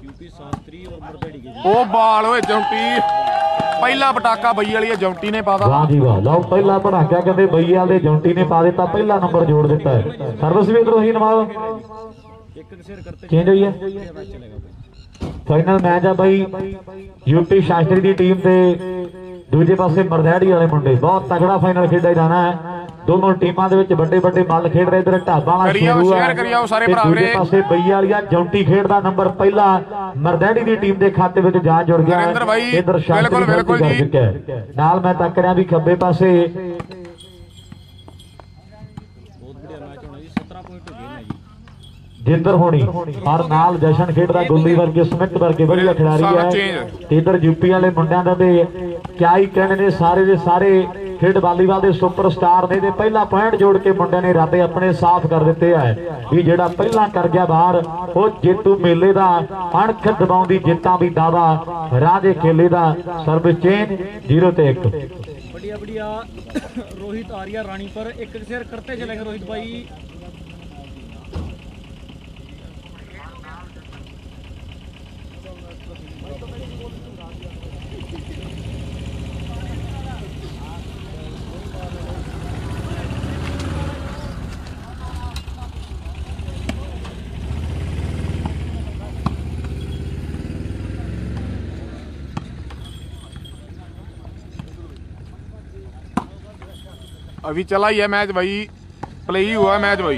UP Shastri और मरदेड़ी के ओ बाल होए जौंटी पहला पटाका बई वाली है जौंटी ने पाता। वाह जी वाह लो पहला पटाका कहते बई वाले जौंटी ने पा दिता पहला नंबर जोड़ दिता है। सर्विस भी इधरों ही नवाब चेंज हुई है। फाइनल मैच है भाई यूपी शास्त्री की टीम से दूजे पासे मरदैड़ी वाले मुंडे बहुत तगड़ा फाइनल खेडा जाना है। दोनों टीमां दे विच बड़े बड़े मल खेड रहे। इधर ढाबा वाला शेरू है दूजे पासे बई वालिया जौंटी खेडदा नंबर पहला मरदैड़ी की टीम के खाते में जा जुड़ गया। इधर शास्त्री कर चुका है नाल मैं तक रहा भी खब्बे पासे जिंदर होनी और नाल जशन खेडदा गुल्ली वर्गे स्मिथ वर्गे बढ़िया खिलाड़ी है। इधर यूपी वाले मुंडिया का क्या ही कहने ने सारे दे सारे खेड वालीबाल के सुपर स्टार ने पहला पॉइंट जोड़ के मुंडिया ने इरादे अपने साफ कर दिते है भी जेड़ा पहला कर गया बाहर वो जेतू मेले का अणख दबाउंदी जित्तां भी दावा राजे खेले का। सर्विस चेंज 0 ते 1 बढ़िया बढ़िया रोहित आर्या रानी पर एक शेयर करते चलेंगे रोहित भाई। अभी चला ही है मैच भाई प्ले ही हुआ मैच भाई।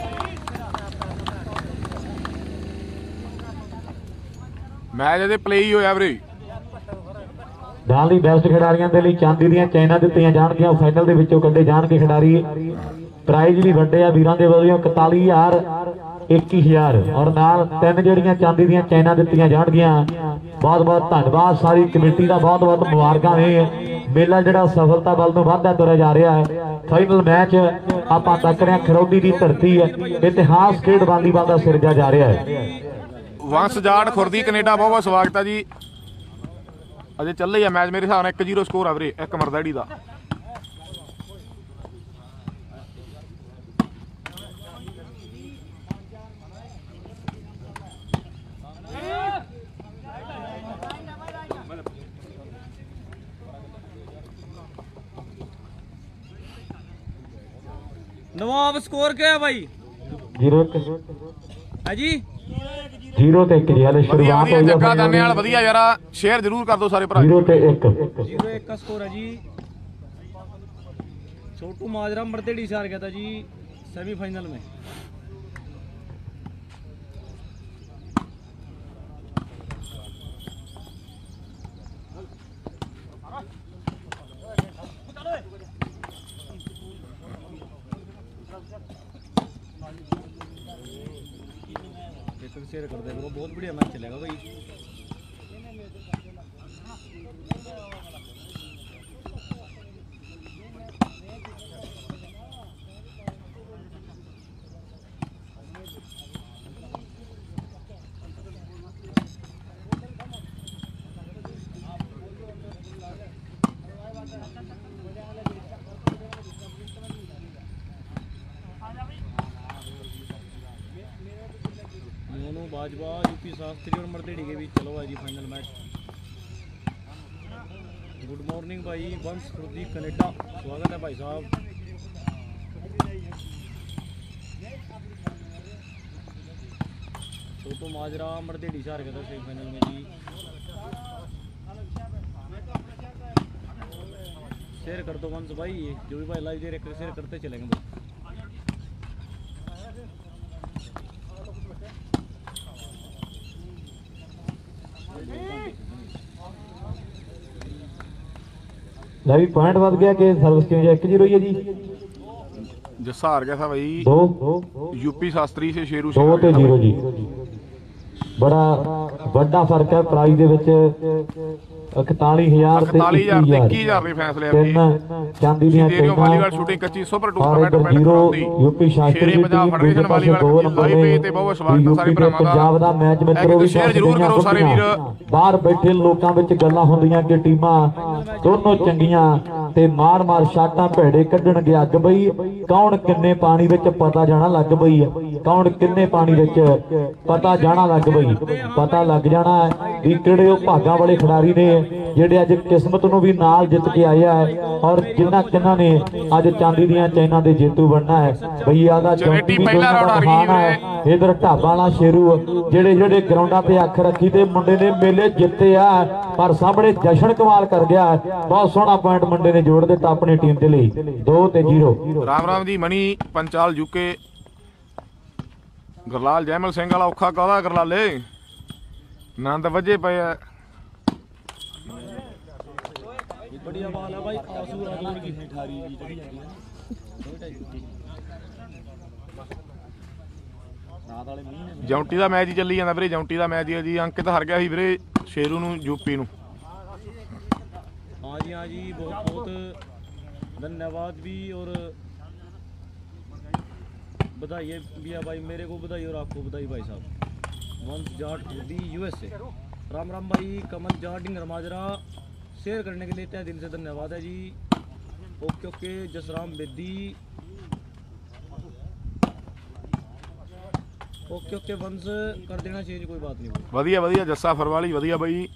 मैच अजे प्ले ही होया वीरे। ਨਾਲ ਹੀ ਬੈਸਟ ਖਿਡਾਰੀਆਂ ਦੇ ਲਈ ਚਾਂਦੀ ਦੀਆਂ ਚੈਨਾਂ ਦਿੱਤੀਆਂ ਜਾਣਗੀਆਂ। ਫਾਈਨਲ ਦੇ ਵਿੱਚੋਂ ਕੱਢੇ ਜਾਣਗੇ ਖਿਡਾਰੀ। ਪ੍ਰਾਈਜ਼ ਵੀ ਵੱਡੇ ਆ ਵੀਰਾਂ ਦੇ ਵੱਲੋਂ 41000 21000 ਔਰ ਨਾਲ 3 ਜਿਹੜੀਆਂ ਚਾਂਦੀ ਦੀਆਂ ਚੈਨਾਂ ਦਿੱਤੀਆਂ ਜਾਣਗੀਆਂ। बहुत बहुत धन्यवाद सारी कमेटी का बहुत बहुत मुबारक ने। मेला जिहड़ा सफलता वाल नूं वधदा तुरिया जा रहा है। फाइनल मैच आपां तक रहे खरौदी की धरती है इतिहास खेड वालीबाल का सिरजा जा रहा है। वंश जाट खुरदी कनेडा बहुत बहुत स्वागत है जी। अजे चल रही है मैच मेरे हिसाब नाल 1-0 स्कोर है वीरे एक मरदैड़ी का। नवाब स्कोर क्या है भाई? 0 जी 0 ते 1 जी। शुरुआत हो जग्गा दाने वाल वधिया यार शेयर जरूर कर दो सारे भरा। 0 ते 1 का स्कोर है जी। छोटू माजरा मरदेड़ी से हार गया था जी सेमीफाइनल में। शेयर कर देगा बहुत बढ़िया मैच चलेगा भाई। बाजवा यूपी शास्त्री और मरदेड़ी के बीच चलो भाई जी फाइनल मैच। गुड मॉर्निंग भाई वंश खुर्दी कनेडा स्वागत है भाई साहब। छोटू माजरा मरदेड़ी से हार गया था सेमीफाइनल में जी। शेयर कर दो वंश भाई जो भी भाई लाइव दे रहे शेयर करते चलेंगे भाई। भी पॉइंट बढ़ गया कि सर्विस क्यों 1-0 है जी। जस्सा हार गया था भाई 2 यूपी शास्त्री से शेरू 2 ते 0 जी। बड़ा बड़ा फर्क है प्राइज दे विच 41000 ते 21000 ਦੇ ਫੈਸਲੇ ਆ ਚਾਂਦੀ ਦੀਆਂ ਵਾਲੀਬਾਲ ਸ਼ੂਟਿੰਗ ਕੱਚੀ ਸੁਪਰ ਟੂਰਨਾਮੈਂਟ ਮੈਚ ਕਰਾਉਂਦੀ यूपी शास्त्री ਦੀ Punjab federation volleyball live page ਤੇ ਬਹੁਤ ਸਵਾਗਤ ਸਾਰੇ ਭਰਾਵਾਂ ਦਾ। ਪੰਜਾਬ ਦਾ ਮੈਚ ਮਿੱਤਰੋ ਵੀ ਸ਼ੇਅਰ ਜ਼ਰੂਰ ਕਰੋ ਸਾਰੇ ਵੀਰ। ਬਾਹਰ ਬੈਠੇ ਲੋਕਾਂ ਵਿੱਚ ਗੱਲਾਂ ਹੁੰਦੀਆਂ ਕਿ ਟੀਮਾਂ ਦੋਨੋਂ ਚੰਗੀਆਂ ਤੇ ਮਾਰ ਮਾਰ ਸ਼ਾਟਾਂ ਭੇੜੇ ਕੱਢਣਗੇ ਅੱਗ ਬਈ। ਕੌਣ ਕਿੰਨੇ ਪਾਣੀ ਵਿੱਚ ਪਤਾ ਜਾਣਾ ਲੱਗ ਬਈ ਹੈ, ਕੌਣ ਕਿੰਨੇ ਪਾਣੀ ਵਿੱਚ ਪਤਾ ਜਾਣਾ ਲੱਗ ਬਈ। ਪਤਾ ਲੱਗ ਜਾਣਾ ਹੈ ਵੀ ਕਿਹੜੇ ਉਹ ਭਾਗਾਂ ਵਾਲੇ ਖਿਡਾਰੀ ਨੇ ਜਿਹੜੇ ਅੱਜ ਕਿਸਮਤ ਨੂੰ ਵੀ ਨਾਲ ਜਿੱਤ ਕੇ ਆਇਆ ਹੈ ਔਰ ਜਿਨ੍ਹਾਂ ਕਿੰਨਾਂ ਨੇ ਅੱਜ ਚਾਂਦੀ ਦੀਆਂ ਚੈਨਾਂ ਦੇ ਜੇਤੂ ਬਣਨਾ ਹੈ। ਭਈਆ ਦਾ ਜੌਂਟੀ ਵੀ ਹੈ। ਇਧਰ ਢਾਬਾ ਵਾਲਾ ਸ਼ੇਰੂ ਜਿਹੜੇ ਗਰਾਊਂਡਾਂ ਤੇ ਅੱਖ ਰੱਖੀ ਤੇ ਮੁੰਡੇ ਨੇ ਮੇਲੇ ਜਿੱਤੇ ਆ ਪਰ ਸਾਹਮਣੇ ਜਸ਼ਨ ਕਮਾਲ ਕਰ ਗਿਆ। ਬਹੁਤ ਸੋਹਣਾ ਪੁਆਇੰਟ ਮੁੰਡੇ ਨੇ ਜੋੜ ਦਿੱਤਾ ਆਪਣੀ ਟੀਮ ਦੇ ਲਈ। 2-0। ਰਾਮ ਰਾਮ ਜੀ ਮਣੀ ਪੰਚਾਲ ਯੂਕੇ ਗਰਲਾਲ ਜੈਮਲ ਸਿੰਘ ਵਾਲਾ ਔਖਾ ਕਾਹਦਾ ਗਰਲਾਲੇ ਨੰਦ ਵੱਜੇ ਪਏ ਆ। बढ़िया बाल है भाई आंसू राजौर की ठारी जी चढ़ी जाती है रात वाले मींह ने ਜੌਂਟੀ ਦਾ ਮੈਚ ਹੀ ਚੱਲੀ ਜਾਂਦਾ ਵੀਰੇ। ਜੌਂਟੀ ਦਾ ਮੈਚ ਹੀ ਜੀ ਅੰਕਿਤ ਹਾਰ ਗਿਆ ਸੀ ਵੀਰੇ ਸ਼ੇਰੂ ਨੂੰ ਯੂਪੀ ਨੂੰ। हाँ जी बहुत बहुत धन्यवाद भी और बधाई भी है भाई। मेरे को बधाई और आपको बधाई भाई साहब। वंश जाट खुर्दी यूएसए। राम राम भाई। कमल जाट डिंगर माजरा शेयर करने के लिए तहे दिल से धन्यवाद है जी। Okay okay. Jasram Bedi okay okay. Vansh कर देना चेंज कोई बात नहीं। ਵਧੀਆ ਵਧੀਆ ਜੱਸਾ ਫਰਵਾਲੀ ਵਧੀਆ ਬਈ।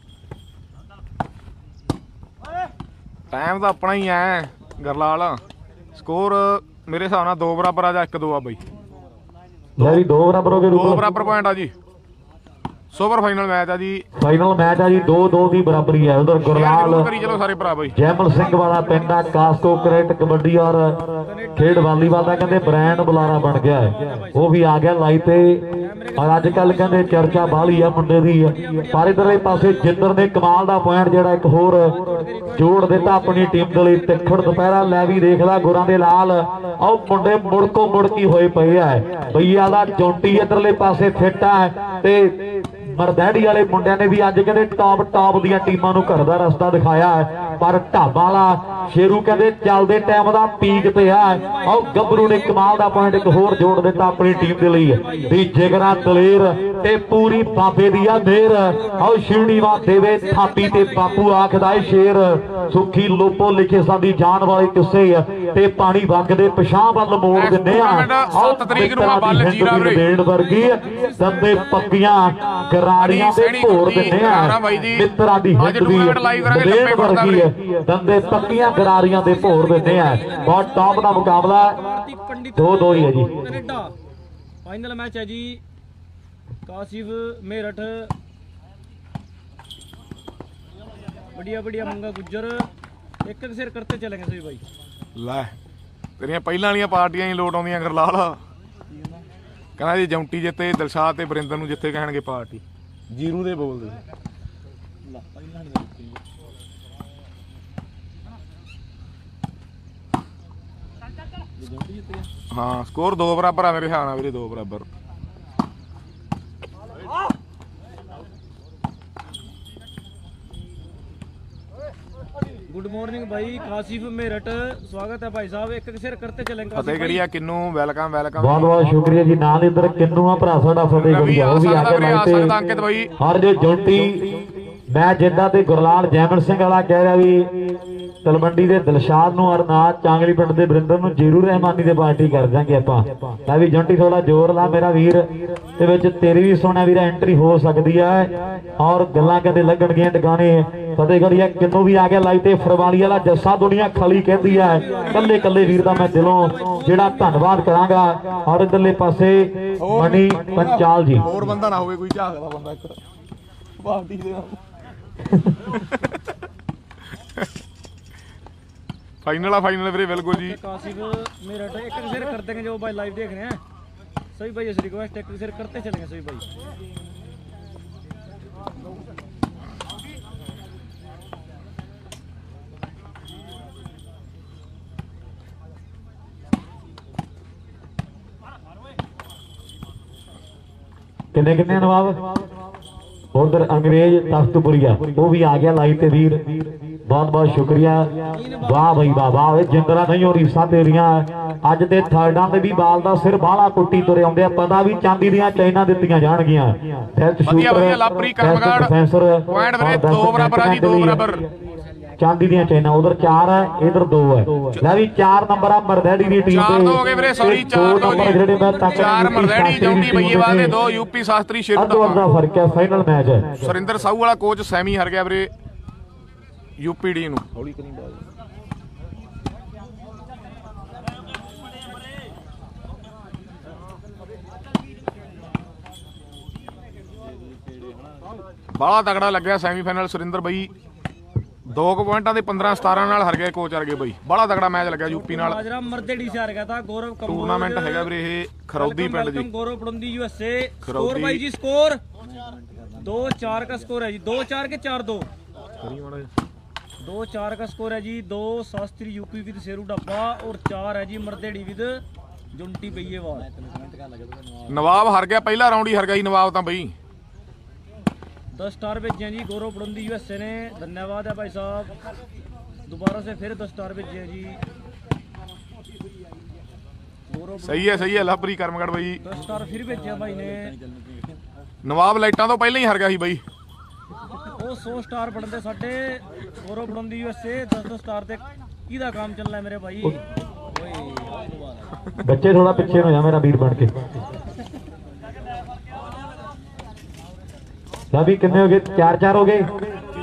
ਟਾਈਮ ਤਾਂ ਆਪਣਾ ਹੀ ਐ ਗਰਲਾਲ। ਸਕੋਰ ਮੇਰੇ ਹਿਸਾਬ ਨਾਲ 2 ਬਰਾਬਰ ਆ ਜਾਂ 1-2 ਆ ਬਈ। ਲੈ ਵੀ 2 ਬਰਾਬਰ ਹੋ ਗਏ। 2 ਬਰਾਬਰ ਪੁਆਇੰਟ ਆ ਜੀ। ਸੁਪਰ ਫਾਈਨਲ ਮੈਚ ਆ ਜੀ। ਫਾਈਨਲ ਮੈਚ ਆ ਜੀ। 2-2 ਦੀ ਬਰਾਬਰੀ ਹੈ। ਉਧਰ ਗੁਰਲਾਲ ਕਰੀ ਚਲੋ ਸਾਰੇ ਭਰਾ ਬਈ। ਜੈਮਲ ਸਿੰਘ ਵਾਲਾ ਪਿੰਡ ਆ ਕਾਸਕੋ ਕ੍ਰਿਕਟ ਕਬੱਡੀ ਔਰ ਖੇਡ ਵਾਲੀਬਾਲ ਦਾ ਕਹਿੰਦੇ ਬ੍ਰਾਂਡ ਬੁਲਾਰਾ ਬਣ ਗਿਆ ਹੈ। ਉਹ ਵੀ ਆ ਗਿਆ ਲਾਈਵ ਤੇ ਔਰ ਅੱਜ ਕੱਲ ਕਹਿੰਦੇ ਚਰਚਾ ਬਾਹਲੀ ਆ ਮੁੰਡੇ ਦੀ। ਪਰ ਇਧਰਲੇ ਪਾਸੇ ਜਿੰਦਰ ਨੇ ਕਮਾਲ ਦਾ ਪੁਆਇੰਟ ਜਿਹੜਾ ਇੱਕ ਹੋਰ ਜੋੜ ਦਿੱਤਾ ਆਪਣੀ ਟੀਮ ਦੇ ਲਈ। ਤਿੱਖੜ ਦੁਪਹਿਰਾ ਲੈ ਵੀ ਦੇਖਦਾ ਗੁਰਾਂ ਦੇ ਲਾਲ। ਆਹ ਮੁੰਡੇ ਮੁੜਕੋ ਮੁੜਕੀ ਹੋਏ ਪਏ ਆ। ਭਈਆ ਦਾ ਜੌਂਟੀ ਇਧਰਲੇ ਪਾਸੇ ਫਿੱਟ ਆ ਤੇ ਮਰਦੈੜੀ ਵਾਲੇ ਮੁੰਡਿਆਂ ਨੇ ਵੀ ਅੱਜ ਕਹਿੰਦੇ ਟੌਪ ਦੀਆਂ ਟੀਮਾਂ ਨੂੰ ਘਰ ਦਾ ਰਸਤਾ ਦਿਖਾਇਆ ਹੈ। ਪਰ ਢਾਬਾ ਵਾਲਾ ਸ਼ੇਰੂ ਕਹਿੰਦੇ ਚੱਲਦੇ ਟਾਈਮ ਦਾ ਪੀਕ ਤੇ ਆ। ਆਹ ਗੱਭਰੂ ਨੇ ਕਮਾਲ ਦਾ ਪੁਆਇੰਟ ਇੱਕ ਹੋਰ ਜੋੜ ਦਿੱਤਾ ਆਪਣੀ ਟੀਮ ਦੇ ਲਈ ਵੀ ਜਿਗਰਾ ਦਲੇਰ ਤੇ ਪੂਰੀ ਬਾਬੇ ਦੀ ਆ ਮਿਹਰ। ਆਹ ਸ਼ਿਵਨੀਵਾ ਦੇਵੇ ਥਾਪੀ ਤੇ ਬਾਪੂ ਆਖਦਾ ਏ ਸ਼ੇਰ। ਸੁੱਖੀ ਲੋਪੋ ਲਿਖੇ ਸਾਡੀ ਜਾਨ ਵਾਲੇ ਕਿੱਸੇ ਤੇ ਪਾਣੀ ਵਗਦੇ ਪਿਛਾਂ ਵੱਲ ਮੋੜ ਦਿੰਦੇ ਆ। 7 ਤਰੀਕ ਨੂੰ ਆ ਬੱਲ ਜੀਰਾ ਵੀਰੇ ਦੇਣ ਵਰਗੀ ਦੰਦੇ ਪੱਕੀਆਂ ਗਰਾਰੀਆਂ ਦੇ ਭੋਰ ਦਿੰਦੇ ਆ। ਮਿੱਤਰਾਂ ਦੀ ਹਿੱਟ ਦੀ ਦੇਣ ਵਰਗੀ ਦੰਦੇ ਪੱਕੀਆਂ ਗਰਾਰੀਆਂ ਦੇ ਭੋਰ ਦਿੰਦੇ ਆ। ਬਹੁਤ ਟੌਪ ਦਾ ਮੁਕਾਬਲਾ 2-2 ਹੀ ਹੈ ਜੀ। कनाडा फाइनल मैच है जी। काशिफ मेरठ बढ़िया बढ़िया मंगा गुज्जर एक सिर करते चलेंगे सभी भाई। ਲੈ ਤੇਰੀਆਂ ਪਹਿਲਾਂ ਵਾਲੀਆਂ ਪਾਰਟੀਆਂ ਹੀ ਲੋਟ ਆਉਂਦੀਆਂ ਗਰਲਾਲ। ਕਹਿੰਦਾ ਜੀ ਜੌਂਟੀ ਜਿੱਤੇ ਦਿਲਸ਼ਾਦ ਤੇ ਵਰਿੰਦਰ ਨੂੰ ਜਿੱਥੇ ਕਹਿਣਗੇ ਪਾਰਟੀ। ਜੀਰੂ ਦੇ ਬੋਲਦੇ ਹਾਂ। ਸਕੋਰ 2 ਬਰਾਬਰ ਆ ਮੇਰੇ ਹਿਸਾਬ ਨਾਲ ਵੀਰੇ। 2 ਬਰਾਬਰ। गुड मॉर्निंग भाई काशिफ मेरठ स्वागत है भाई साहब। एक सिर करते चलेंगे। ਫਤਿਹਗੜੀਆ ਕਿੰਨੂ ਵੈਲਕਮ ਵੈਲਕਮ। ਬਹੁਤ ਬਹੁਤ ਸ਼ੁਕਰੀਆ ਜੀ। ਨਾਲ ਇਧਰ ਕਿੰਨੂ ਆ ਭਰਾ ਸਾਡਾ ਫਤਿਹਗੜੀਆ ਉਹ ਵੀ ਆ ਕੇ ਲਾਈਨ ਤੇ। ਹਰ ਜੇ ਜੌਂਟੀ ਮੈਚ ਜਿੱਦਾਂ ਤੇ ਗੁਰਲਾਲ ਜੈਮਲ ਸਿੰਘ ਵਾਲਾ ਕਹਿ ਰਿਹਾ ਵੀ ਤਲਵੰਡੀ ਦੇ ਦਿਲਸ਼ਾਦ ਨੂੰ ਔਰ ਨਾ ਚਾਂਗਲੀ ਪਿੰਡ ਦੇ ਬਰਿੰਦਰ ਨੂੰ ਜ਼ਰੂਰ ਰਹਿਮਾਨੀ ਦੇ ਪਾਰਟੀ ਕਰ ਦਾਂਗੇ ਆਪਾਂ। ਲੈ ਵੀ ਜੌਂਟੀ ਥੋੜਾ ਜ਼ੋਰ ਲਾ ਮੇਰਾ ਵੀਰ। ਤੇ ਵਿੱਚ ਤੇਰੀ ਵੀ ਸੋਹਣਾ ਵੀਰਾ ਐਂਟਰੀ ਹੋ ਸਕਦੀ ਹੈ ਔਰ ਗੱਲਾਂ ਕਹਿੰਦੇ ਲੱਗਣਗੀਆਂ ਟਿਕਾਣੇ। ਫਤਿਹਗੜੀਆ ਕਿੰਨੂ ਵੀ ਆ ਗਿਆ ਲਾਈਵ ਤੇ। ਫਰਵਾਲੀ ਵਾਲਾ ਜੱਸਾ ਦੁਨੀਆ ਖਲੀ ਕਹਿੰਦੀ ਹੈ। ਕੱਲੇ ਕੱਲੇ ਵੀਰ ਦਾ ਮੈਂ ਦਿਲੋਂ ਜਿਹੜਾ ਧੰਨਵਾਦ ਕਰਾਂਗਾ। ਔਰ ਇਧਰਲੇ ਪਾਸੇ ਮਣੀ ਪੰਚਾਲ ਜੀ। ਹੋਰ ਬੰਦਾ ਨਾ ਹੋਵੇ ਕੋਈ ਝਾਕਦਾ ਬੰਦਾ ਇੱਕ ਪਾਰਟੀ ਦੇ फाइनल ਵੀਰੇ ਬਿਲਕੁਲ ਜੀ। काशिफ मेरठ एक सिर कर देंगे जो भाई लाइव देख रहे हैं सभी भाई। ऐसी रिक्वेस्ट एक सिर करते चलेंगे सभी भाई। किन्ने नवाब उधर अंग्रेज तख्तपुरिया वो भी आ गया लाइव ते वीर। बहुत बहुत शुक्रिया। वाह भाई वाह वाह। जिंदरा नहीं हो रीसा तेरिया अज दे थर्डां ते भी बाल दा सिर बाला कुट्टी तुरे आउंदे। पता भी चांदी दियां चैना दित्तियां जाणगियां। ਵਧੀਆ ਵਧੀਆ ਲਾਪਰੀ ਕਰਮਗੜ ਪੁਆਇੰਟ ਵੀਰੇ 2 ਬਰਾਬਰ ਆ ਜੀ। 2 ਬਰਾਬਰ। चांदी ਦੀਆਂ ਚੈਨਾਂ ਉਧਰ 4 ਹੈ ਇਧਰ 2 ਹੈ ਲੈ ਵੀ 4 ਨੰਬਰ ਆ ਮਰਦੈੜੀ ਦੀ ਟੀਮ ਚਾਰ ਦੋ ਹੋ ਗਏ ਵੀਰੇ ਸੌਰੀ 4 ਦੋ ਜੀ ਜਿਹੜੇ ਮੈਂ ਤੱਕ 4 ਮਰਦੈੜੀ ਜੌਂਟੀ ਬਈਏਵਾਲ ਦੇ 2 ਯੂਪੀ ਸ਼ਾਸਤਰੀ ਸ਼ੇਰੂ ਅੱਧੋ ਅੱਧਾ ਫਰਕ ਹੈ ਫਾਈਨਲ ਮੈਚ ਹੈ ਸੁਰਿੰਦਰ ਸਾਹੂ ਵਾਲਾ ਕੋਚ ਸੈਮੀ ਹਾਰ ਗਿਆ ਵੀਰੇ ਯੂਪੀਡੀ ਨੂੰ ਹੌਲੀ ਕਰੀ ਬਾਲ ਬੜਾ ਤਗੜਾ ਲੱਗਿਆ ਸੈਮੀਫਾਈਨਲ ਸੁਰਿੰਦਰ ਬਈ 2 ਪੁਆਇੰਟਾਂ ਦੇ 15-17 ਨਾਲ ਹਾਰ ਗਏ ਕੋਚ ਵਰਗੇ ਬਈ ਬੜਾ ਤਗੜਾ ਮੈਚ ਲੱਗਿਆ ਯੂਪੀ ਨਾਲ ਮਾਜਰਾ ਮਰਦੇੜੀ से हार गया था गौरव कंबोज ਟੂਰਨਾਮੈਂਟ ਹੈਗਾ ਵੀਰੇ ਇਹ ਖਰੌਦੀ ਪਿੰਡ ਜੀ गौरव पड़ंदी यूएसए स्कोर भाई जी स्कोर 2-4 का स्कोर है जी 2-4 के 4-2 2-4 का स्कोर है जी 2 शास्त्री यूपी विद शेरू डब्बा और 4 है जी मरदेड़ी विद जुंटी बईएवाल ਨਵਾਬ ਹਾਰ ਗਿਆ ਪਹਿਲਾ ਰਾਉਂਡ ਹੀ ਹਾਰ ਗਿਆ ਜੀ ਨਵਾਬ ਤਾਂ ਬਈ 10 स्टार भेजे हैं जी गौरव पड़ंदी यूएसए ने धन्यवाद है भाई साहब दोबारा से फिर 10 स्टार भेजे हैं जी गौरव ਸਹੀ ਹੈ ਲਵਪ੍ਰੀ ਕਰਮਗੜ ਬਈ 10 स्टार फिर भेजे हैं भाई ने ਨਵਾਬ ਲਾਈਟਾਂ ਤੋਂ ਪਹਿਲਾਂ ਹੀ ਹਾਰ ਗਿਆ ਸੀ ਬਈ ਉਹ 100 ਸਟਾਰ ਬਣਦੇ ਸਾਡੇ ਗੌਰਵ ਬਣਦੀ ਯੂਐਸਏ 10 ਸਟਾਰ ਤੇ ਕਿਹਦਾ ਕੰਮ ਚੱਲਣਾ ਹੈ ਮੇਰੇ ਭਾਈ ਓਏ ਬੱਚੇ ਥੋੜਾ ਪਿੱਛੇ ਹੋ ਜਾ ਮੇਰਾ ਵੀਰ ਬਣ ਕੇ ਸਭੀ ਕਿੰਨੇ ਹੋ ਗਏ 4-4 ਹੋ ਗਏ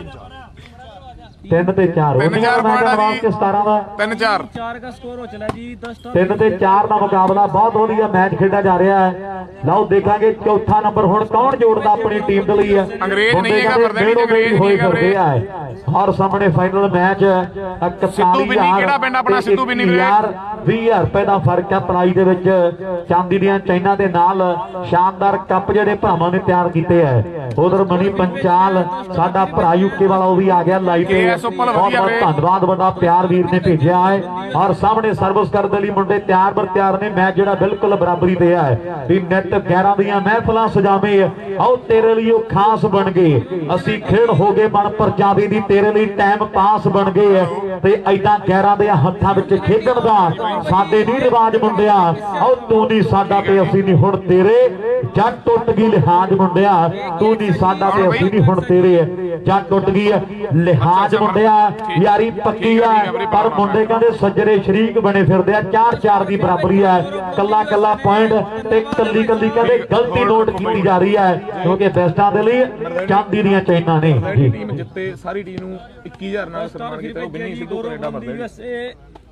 3 ਤੇ 4 3-4 ਪੁਆਇੰਟ ਕੇ 17 ਦਾ 3-4 4 ਦਾ ਸਕੋਰ ਹੋ ਚਲਾ ਜੀ 10 ਸਟਾਰ 3 ਤੇ 4 ਦਾ ਮੁਕਾਬਲਾ ਬਹੁਤ ਵਧੀਆ ਮੈਚ ਖੇਡਿਆ ਜਾ ਰਿਹਾ ਹੈ ਲਓ ਦੇਖਾਂਗੇ ਚੌਥਾ ਨੰਬਰ ਹੁਣ ਕੌਣ ਜੋੜਦਾ ਆਪਣੀ ਟੀਮ ਦੇ ਲਈ ਹੈ ਅੰਗਰੇਜ਼ ਨਹੀਂ ਹੈਗਾ ਮਰਦੇੜੀ ਅੰਗਰੇਜ਼ ਨਹੀਂ ਹੈਗਾ ਵੀਰੇ ਔਰ ਸਾਹਮਣੇ ਫਾਈਨਲ ਮੈਚ ਸਿੱਧੂ ਬਿੰਨੀ ਕਿਹੜਾ ਪਿੰਡ ਆਪਣਾ ਸਿੱਧੂ ਬਿੰਨੀ ਵੀਰੇ 20000 ਰੁਪਏ ਦਾ ਫਰਕ ਹੈ ਪ੍ਰਾਈਜ਼ ਦੇ ਵਿੱਚ ਚਾਂਦੀ ਦੀਆਂ ਚੈਨਾਂ ਦੇ ਨਾਲ ਸ਼ਾਨਦਾਰ ਕੱਪ ਜਿਹੜੇ ਭਰਾਵਾਂ ਨੇ ਤਿਆਰ ਕੀਤੇ ਹੈ ਉਧਰ ਮਨੀ ਪੰਚਾਲ ਸਾਡਾ ਭਰਾ ਯੂਕੇ ਵਾਲਾ ਉਹ ਵੀ ਆ ਗਿਆ ਲਾਈਵ ਤੇ ਬਹੁਤ ਧੰਨਵਾਦ ਵੱਡਾ ਪਿਆਰ ਵੀਰ ਨੇ ਭੇਜਿਆ ਹੈ ਔਰ ਸਾਹਮਣੇ ਸਰਵਿਸ ਕਰਦੇ ਲਈ ਮੁੰਡੇ ਤਿਆਰ ਬਰ ਤਿਆਰ ਨੇ ਮੈਚ ਜਿਹੜਾ ਬਿਲਕੁਲ ਬਰਾਬਰੀ ਤੇ ਹੈ ਵੀ ਨੈਟ 11 ਦੀਆਂ ਮਹਿਫਲਾਂ ਸਜਾਵੇਂ ਆਓ ਤੇਰੇ ਲਈ ਉਹ ਖਾਸ ਬਣ ਗਏ ਅਸੀਂ ਖੇਡ ਹੋ ਗਏ ਮਨ ਪਰਜਾਵੇ ਦੀ ਤੇਰੇ ਲਈ ਟਾਈਮ ਪਾਸ ਬਣ ਗਏ ਤੇ ਐਦਾਂ 11 ਦੇ ਹੱਥਾਂ ਵਿੱਚ ਖੇਡਣ ਦਾ ਸਾਡੇ ਨਹੀਂ ਰਿਵਾਜ ਮੁੰਡਿਆ ਆਓ ਤੂੰ ਨਹੀਂ ਸਾਡਾ ਤੇ ਅਸੀਂ ਨਹੀਂ ਹੁਣ ਤੇਰੇ ਜੱਟ ਟੁੱਟ ਗਈ ਲਿਹਾਜ਼ ਮੁੰਡਿਆ ਤੂੰ ਨਹੀਂ ਸਾਡਾ ਤੇ ਅਸੀਂ ਨਹੀਂ ਹੁਣ ਤੇਰੇ ਜੱਟ ਟੁੱਟ ਗਈ ਲਿਹਾਜ਼ ਮੁੰਡਿਆ ਯਾਰੀ ਪੱਕੀ ਆ ਪਰ ਮੁੰਡੇ ਕਹਿੰਦੇ ਸੱਜਰੇ ਸ਼ਰੀਕ ਬਣੇ ਫਿਰਦੇ ਆ 4-4 ਦੀ ਬਰਾਬਰੀ ਹੈ ਕੱਲਾ ਪੁਆਇੰਟ ਤੇ ਕੱਲੀ ਕਹਿੰਦੇ ਗਲਤੀ ਨੋਟ ਕੀਤੀ ਜਾ ਰਹੀ ਹੈ ਕਿਉਂਕਿ ਬੈਸਟਾਂ ਦੇ ਲਈ ਚਾਂਦੀ ਦੀਆਂ ਚੈਨਾਂ ਨੇ ਟੀਮ ਜਿੱਤੇ ਸਾਰੀ ਟੀਮ ਨੂੰ 21000 ਨਾਲ ਸਨਮਾਨ ਕੀਤਾ ਉਹ ਬਿੰਨੀ ਸਿੱਧੂ ਕੈਨੇਡਾ ਮਰਦੇ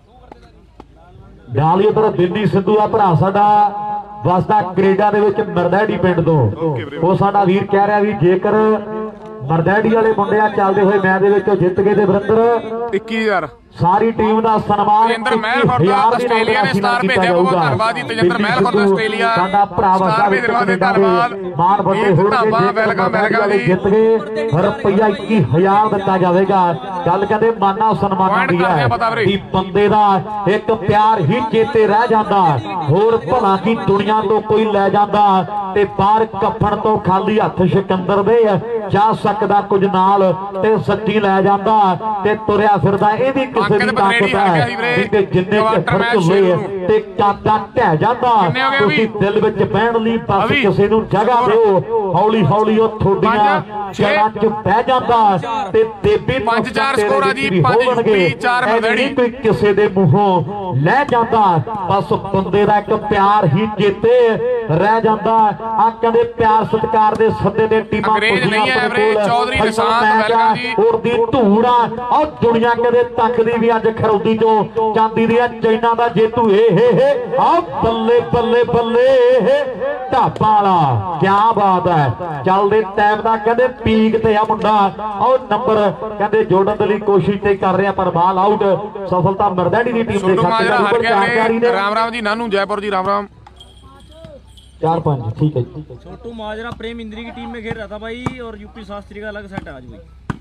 ਨਾਲ ਹੀ ਉਧਰ ਦਿੱਲੀ ਸਿੱਧੂ ਆ ਭਰਾ ਸਾਡਾ ਵਸਦਾ ਕੈਨੇਡਾ ਦੇ ਵਿੱਚ ਮਰਦੈੜੀ ਪਿੰਡ ਤੋਂ ਉਹ ਸਾਡਾ ਵੀਰ ਕਹਿ ਰਿਹਾ ਵੀ ਜੇਕਰ ਮਰਦੈੜੀ ਵਾਲੇ ਮੁੰਡੇ ਆ ਚੱਲਦੇ ਹੋਏ ਮੈਚ ਦੇ ਵਿੱਚ ਜਿੱਤ ਗਏ ਤੇ ਵਰਿੰਦਰ 21000 ਸਾਰੀ ਟੀਮ ਦਾ ਸਨਮਾਨ ਤੇਜਿੰਦਰ ਮਹਿਲਖੁਰ ਦਾ ਆਸਟ੍ਰੇਲੀਆ ਨੇ ਸਟਾਰ ਭੇਜਿਆ ਬਹੁਤ ਧੰਨਵਾਦ ਜੀ ਤੇਜਿੰਦਰ ਮਹਿਲਖੁਰ ਦਾ ਆਸਟ੍ਰੇਲੀਆ ਸਾਡਾ ਭਰਾਵਾ ਸਟਾਰ ਭੇਜਣ ਦੇ ਧੰਨਵਾਦ ਮਾਨ ਵੱਡੇ ਹੋ ਗਏ ਵੈਲਕਮ ਜੀ ਜਿੱਤ ਗਏ ਰੁਪਈਆ 21000 ਦਿੱਤਾ ਜਾਵੇਗਾ ਗੱਲ ਕਹਿੰਦੇ ਮਾਨਾ ਸਨਮਾਨ ਦੀ ਹੈ ਵੀ ਬੰਦੇ ਦਾ ਇੱਕ ਪਿਆਰ ਹੀ ਚੇਤੇ ਰਹਿ ਜਾਂਦਾ ਹੋਰ ਭਲਾ ਕੀ ਦੁਨੀਆ ਤੋਂ ਕੋਈ ਲੈ ਜਾਂਦਾ ਤੇ ਬਾਹਰ ਕੱਫਣ ਤੋਂ ਖਾਲੀ ਹੱਥ ਸਿਕੰਦਰ ਦੇ ਜਾ ਸਕਦਾ ਕੁਝ ਨਾਲ ਤੇ ਸੱਚੀ ਲੈ ਜਾਂਦਾ ਤੇ ਤੁਰਿਆ ਫਿਰਦਾ ਇਹ ਵੀ ਕਿਸੇ ਦੀ ਤਾਕਤ ਹੈ ਕਿ ਜਿੰਨੇ ਖਰਚ ਹੋਏ ਤੇ ਕਾਦਾ ਢਹਿ ਜਾਂਦਾ ਤੁਸੀਂ ਦਿਲ ਵਿੱਚ ਬਹਿਣ ਲਈ ਬਸ ਕਿਸੇ ਨੂੰ ਜਗ੍ਹਾ ਦਿਓ ਹੌਲੀ ਉਹ ਥੋਡੀਆਂ ਜਗ੍ਹਾ 'ਚ ਬਹਿ ਜਾਂਦਾ ਤੇ ਦੇਬੀ 5-4 ਸਕੋਰ ਆ ਜੀ 5 ਯੂਪੀ 4 ਮਰਦੜੀ ਕੋਈ ਕਿਸੇ ਦੇ ਮੂੰਹੋਂ ਲੈ ਜਾਂਦਾ ਬਸ ਬੰਦੇ ਦਾ ਇੱਕ ਪਿਆਰ ਹੀ ਚੇਤੇ ਰਹਿ ਜਾਂਦਾ ਆ ਕਹਿੰਦੇ ਪਿਆਰ ਸਤਿਕਾਰ ਦੇ ਸੱਦੇ ਦੇ ਟੀਮਾਂ ਚੌਧਰੀ ਨਿਸ਼ਾਨ ਵੈਲਕਮ ਜੀ ਉੜਦੀ ਧੂੜ ਆ ਦੁਨੀਆ ਕਦੇ ਤੱਕਦੀ ਵੀ ਅੱਜ ਖਰੌਦੀ ਚੋਂ ਚਾਂਦੀ ਦੀਆਂ ਚੈਨਾਂ ਦਾ ਜੇਤੂ ਆ ਬੱਲੇ ਢਾਬਾ ਵਾਲਾ ਕੀ ਬਾਤ ਹੈ ਚੱਲਦੇ ਟਾਈਮ ਦਾ ਕਹਿੰਦੇ ਪੀਕ ਤੇ ਆ ਮੁੰਡਾ ਉਹ ਨੰਬਰ ਕਹਿੰਦੇ ਜੋੜਨ ਦੇ ਲਈ ਕੋਸ਼ਿਸ਼ ਤੇ ਕਰ ਰਿਹਾ ਪਰ ਬਾਲ ਆਊਟ ਸਫਲਤਾ ਮਰਦੈੜੀ ਦੀ ਟੀਮ ਦੇ ਖਾਤੇ ਰਾਮ ਜੀ ਨਾਨੂ जयपुर जी राम 4-5 ठीक है जी छोटू माजरा प्रेम इंद्री की टीम में खेल रहा था भाई और यूपी शास्त्री का अलग सेट है आज भाई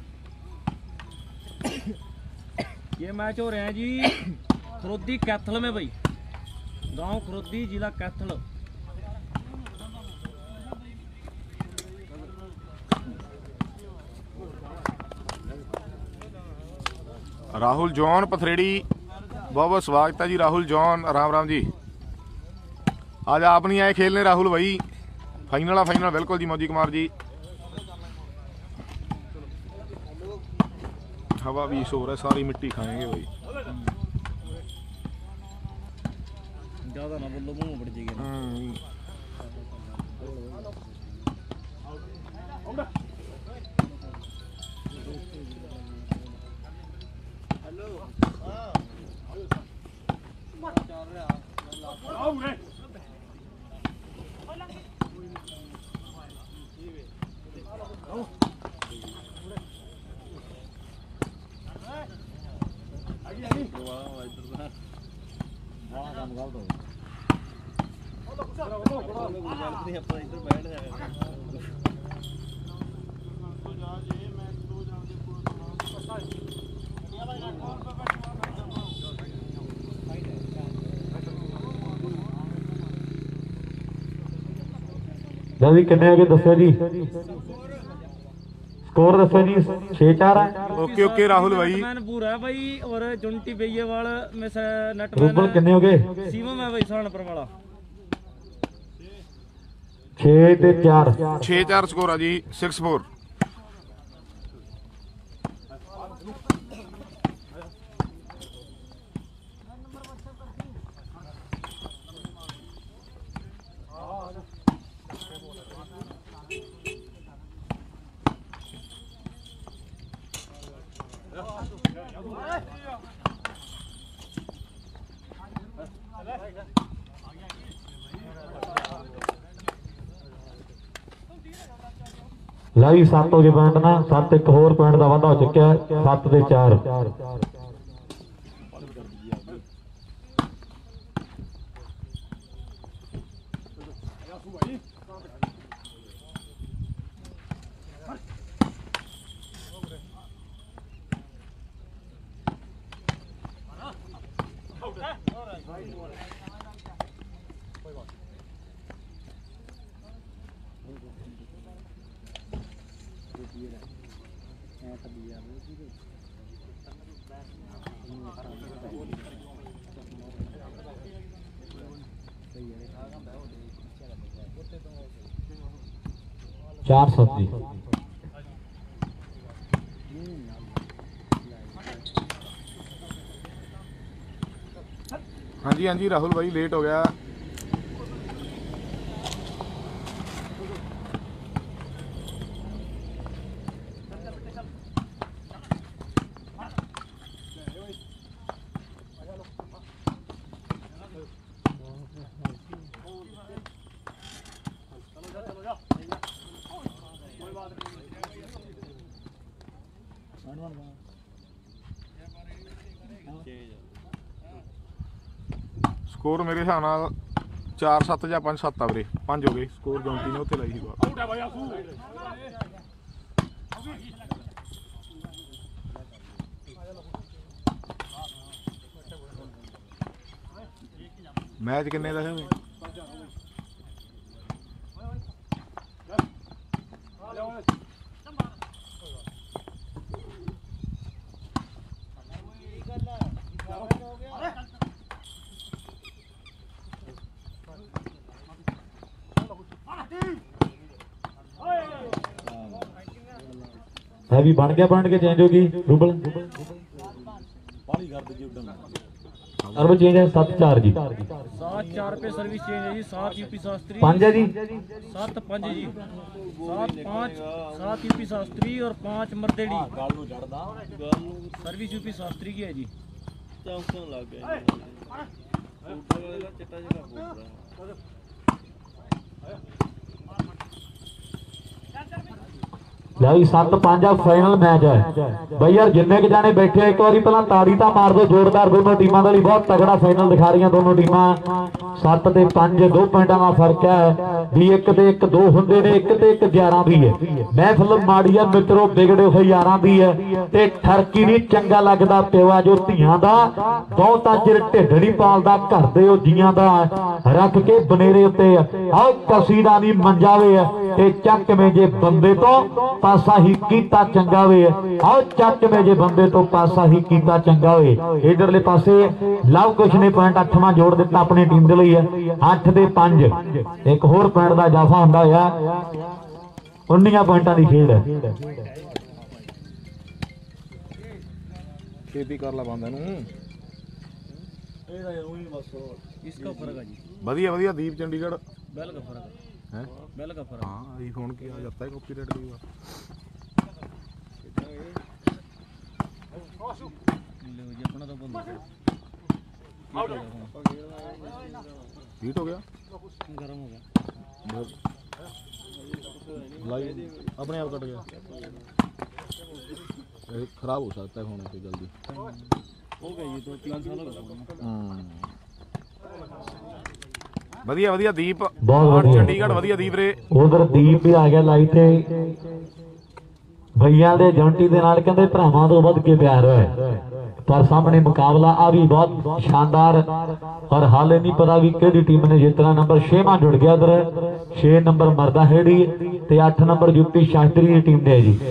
ये मैच हो रहे हैं जी खरोदी कैथल में भाई गांव खरोदी जिला कैथल राहुल जॉन पथरेड़ी बहुत स्वागत है जी राहुल जॉन राम जी आज आप नहीं आए खेलने राहुल भाई फाइनल बिल्कुल जी मौजी कुमार जी हवा भी शोर है, सारी मिट्टी खाएंगे भाई। ज्यादा ना बोलो, मुंह पड़ जाएगी। जी किन्ने हो गए दसो जी, स्कोर दसो जी। 6-4 है। ओके ओके राहुल भाई। मैन पूरा है भाई, और जुंटी बेयेवाल में से नेट रूबल किन्ने हो गए? सीमा में भाई सानपुर वाला 6-4 6-4 स्कोर है जी। 6-4। लाई 7 हो गए पॉइंट ना, 7 एक होर पॉइंट का वाधा हो चुका है। 7-4 4-7 जी। हाँ जी हाँ जी राहुल भाई, लेट हो गया। स्कोर मेरे हिसाब नाल 4-7 ਜਾਂ 5-7 ਆ ਵੀਰੇ। 5 ਹੋ ਗਏ स्कोर। ਜੌਂਟੀ ਨੇ ਉੱਤੇ ਲਾਈ ਸੀ ਬਾਲ। मैच किन्ने ਦਾ ਹੈ? है भी बन गया पॉइंट के चेंज होगी रूबल। सर्व चेंज है 7-4 जी। 7-4 पे सर्विस चेंज है जी। 7 यूपी शास्त्री 5 है जी। 7-5 जी। 7-5 7 यूपी शास्त्री और 5 मर्देड़ी। सर्विस यूपी शास्त्री की है जी। लाई 7-5 फाइनल मैच है भाई यार। जिन्ने के जाने बैठे एक बार पहला ताड़ी तो मार दो जोरदार। दोनों टीमों के लिए बहुत तगड़ा फाइनल दिखा रही दोनों टीम। 7-5 2 पॉइंटों का फर्क है भी। 1-1 2 होंगे ने, 1-1 11 भी है। महफिल माड़ी है मित्रों, बिगड़े हुए यारां दी है ते ठरकी नहीं चंगा लगता पिवा जो धियां दा बहुता चिर ढिड नहीं पालदा घर दे ओ जियां दा रख के बनेरे उत्ते आओ कसीदा नहीं मंजावे ते चक में जे बंदे तो पासा ही कीता चंगा वे। आओ चक में जे बंदे तो पासा ही कीता चंगा वे। इधरले पासे लव कुछ ने पॉइंट 8वां जोड़ दिता अपनी टीम के लिए। 8-5 एक होर पॉइंट का इजाफा होंदा होया 19 पॉइंटां की खेड है। ਛੇਤੀ ਕਰ ਲਾ ਬੰਦਾ ਨੂੰ। ਇਹਦਾ ਉਹੀ ਬਸ इसका फर्क है जी। ਵਧੀਆ ਵਧੀਆ ਦੀਪ ਚੰਡੀਗੜ੍ਹ बेल का फर्क है। है बेल का फर्क हाँ आईफोन की आ जाता है कॉपीराइट कई बार। ले जी अपना तो बंद हीट हो गया गरम हो गया लाइव अपने आप कट गया। ये खराब हो सकता है होने से जल्दी। हो गया ये तो 3 साल हो गए। ਵਧੀਆ ਵਧੀਆ ਦੀਪ ਬਹੁਤ ਵਧੀਆ। ਚੰਡੀਗੜ੍ਹ ਵਧੀਆ ਦੀਪ ਰੇ। ਉਧਰ ਦੀਪ ਵੀ ਆ ਗਿਆ ਲਾਈਵ ਤੇ। ਭਈਆਂ ਦੇ ਜੌਂਟੀ ਦੇ ਨਾਲ ਕਹਿੰਦੇ ਭਰਾਵਾਂ ਤੋਂ ਵੱਧ ਕੇ ਪਿਆਰ ਹੈ, ਪਰ ਸਾਹਮਣੇ ਮੁਕਾਬਲਾ ਆ ਵੀ ਬਹੁਤ ਸ਼ਾਨਦਾਰ। ਔਰ ਹਾਲੇ ਨਹੀਂ ਪਤਾ ਵੀ ਕਿਹੜੀ ਟੀਮ ਨੇ ਜਿੱਤਣਾ। ਨੰਬਰ 6ਵਾਂ ਜੁੜ ਗਿਆ ਉਧਰ। 6 ਨੰਬਰ ਮਰਦਾ ਹੈੜੀ ਤੇ 8 ਨੰਬਰ ਯੂਪੀ ਸ਼ਾਸਤਰੀ ਦੀ ਟੀਮ ਦੇ ਜੀ।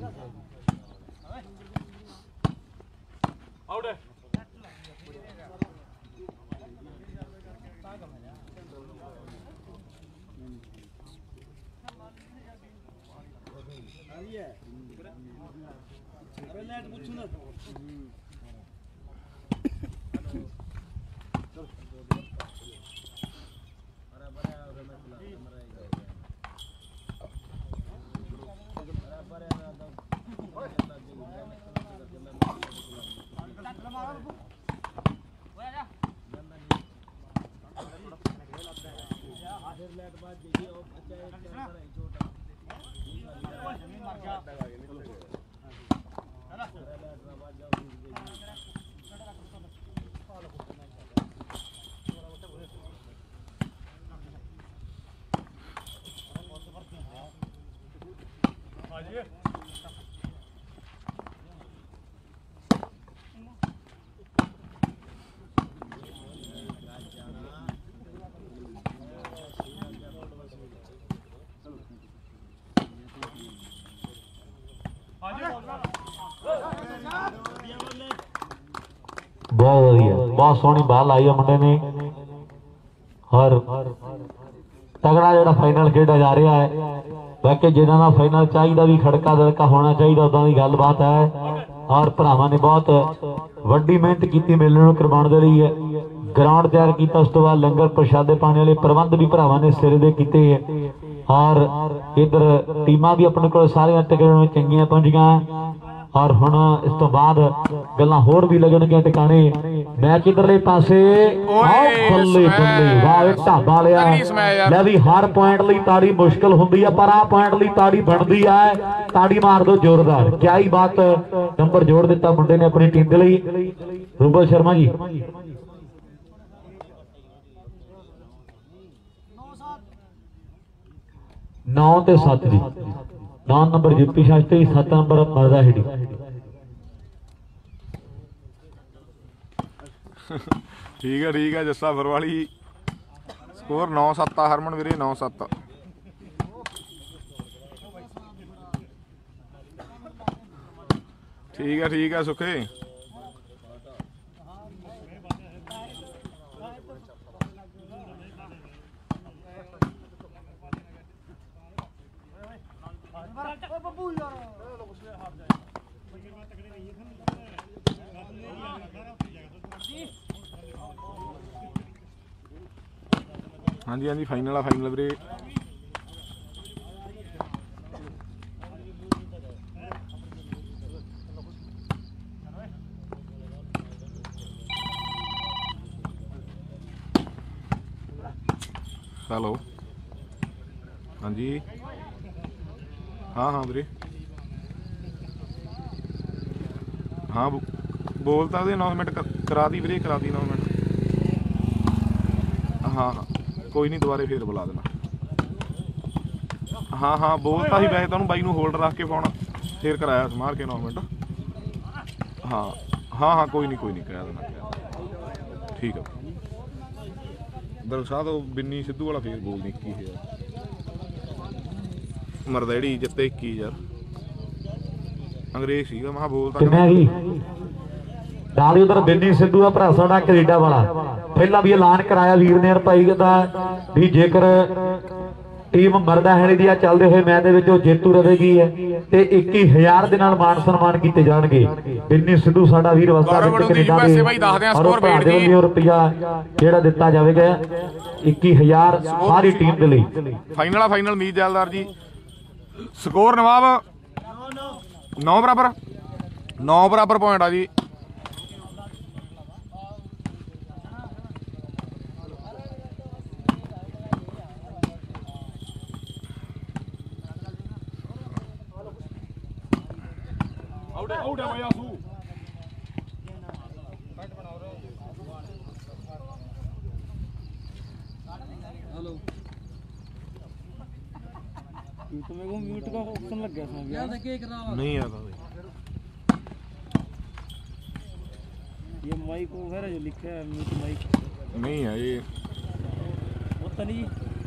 बहुत वधिया, बहुत सोहनी बाल आई है मुंडे ने। और तगड़ा जो फाइनल खेडा जा रहा है। बाकी जिन्होंने फाइनल चाहिए भी खड़का दड़का होना चाहिए, उदा की गलबात है। और भरावां ने बहुत वड्डी मेहनत की मेले नूं करवाउण दे लई है। ग्राउंड तैयार किया, उस तो बाद लंगर प्रशादे पाने वाले प्रबंध भी भरावां ने सिरे दे कीते है। और इधर टीमां भी अपने कोल सारियां तकरीबन चंगियां पहुंचियां। और हुण इस तो बाद गल्लां होर भी लगणगीਆਂ ਟਿਕਾਣੇ। मैच इधरले पासे बल्ले बल्ले वाह ढाबा लिया। ले भी हर पॉइंट लई ताड़ी मुश्किल हुंदी है, पर आ पॉइंट लई ताड़ी बनदी है। ताड़ी मार दो जोरदार, क्या ही बात। नंबर जोड़ दिता मुंडे ने अपनी टीम दे लई। रूबल शर्मा जी 9 ਤੇ 7 जी। 9 number UP Shastri, 7 number Mardaheri. ठीक है जस्सा फरवाली। स्कोर 9-7 आ हरमन वीरे, 9-7। ठीक है सुखे। हाँ जी हाँ जी फाइनल आ फाइनल वीरे। हेलो हाँ जी हाँ वीरे हाँ बोलता अनाउंसमेंट करा दी वीरे, करा दी अनाउंसमेंट। हाँ कोई नहीं दोबारे फिर बुला देना। हाँ बोलता ही वैसे तुम बाई होल्ड रख के फोन फिर कराया मार के अनाउंसमेंट। हाँ कोई नहीं कह देना। ठीक है दलशाद बिन्नी सिद्धू वाला फिर बोल दी 21,000 मरदेड़ी जिते 21,000 अंग्रेज सीगा मैं बोलता डाली उधर बिन्नी सिद्धू का भरा साडा कनेडा वाला। पहला भी ऐलान कराया वीर ने भाई का भी जेकर ਟੀਮ ਮਰਦਾਹਣੀ ਦੀ ਆ ਚੱਲਦੇ ਹੋਏ ਮੈਚ ਦੇ ਵਿੱਚ ਉਹ ਜੇਤੂ ਰਹੇਗੀ ਹੈ ਤੇ 21000 ਦੇ ਨਾਲ ਮਾਨ ਸਨਮਾਨ ਕੀਤੇ ਜਾਣਗੇ। ਬਿੰਨੀ ਸਿੱਧੂ ਸਾਡਾ ਵੀਰ ਵਸਦਾ ਵਿੱਚ ਕੈਨੇਡਾ ਦੇ ਵੱਲੋਂ ਰੁਪਿਆ ਜਿਹੜਾ ਦਿੱਤਾ ਜਾਵੇਗਾ 21000 ਸਾਰੀ ਟੀਮ ਦੇ ਲਈ। ਫਾਈਨਲ ਮੀਤ ਜੈਲਦਾਰ ਜੀ। ਸਕੋਰ ਨਵਾਬ 9 ਬਰਾਬਰ ਪੁਆਇੰਟ ਆ ਜੀ। म्यूट का ऑप्शन लग गया था नहीं आता ये माइक वगैरह जो लिखा है म्यूट माइक नहीं है ये होता नहीं।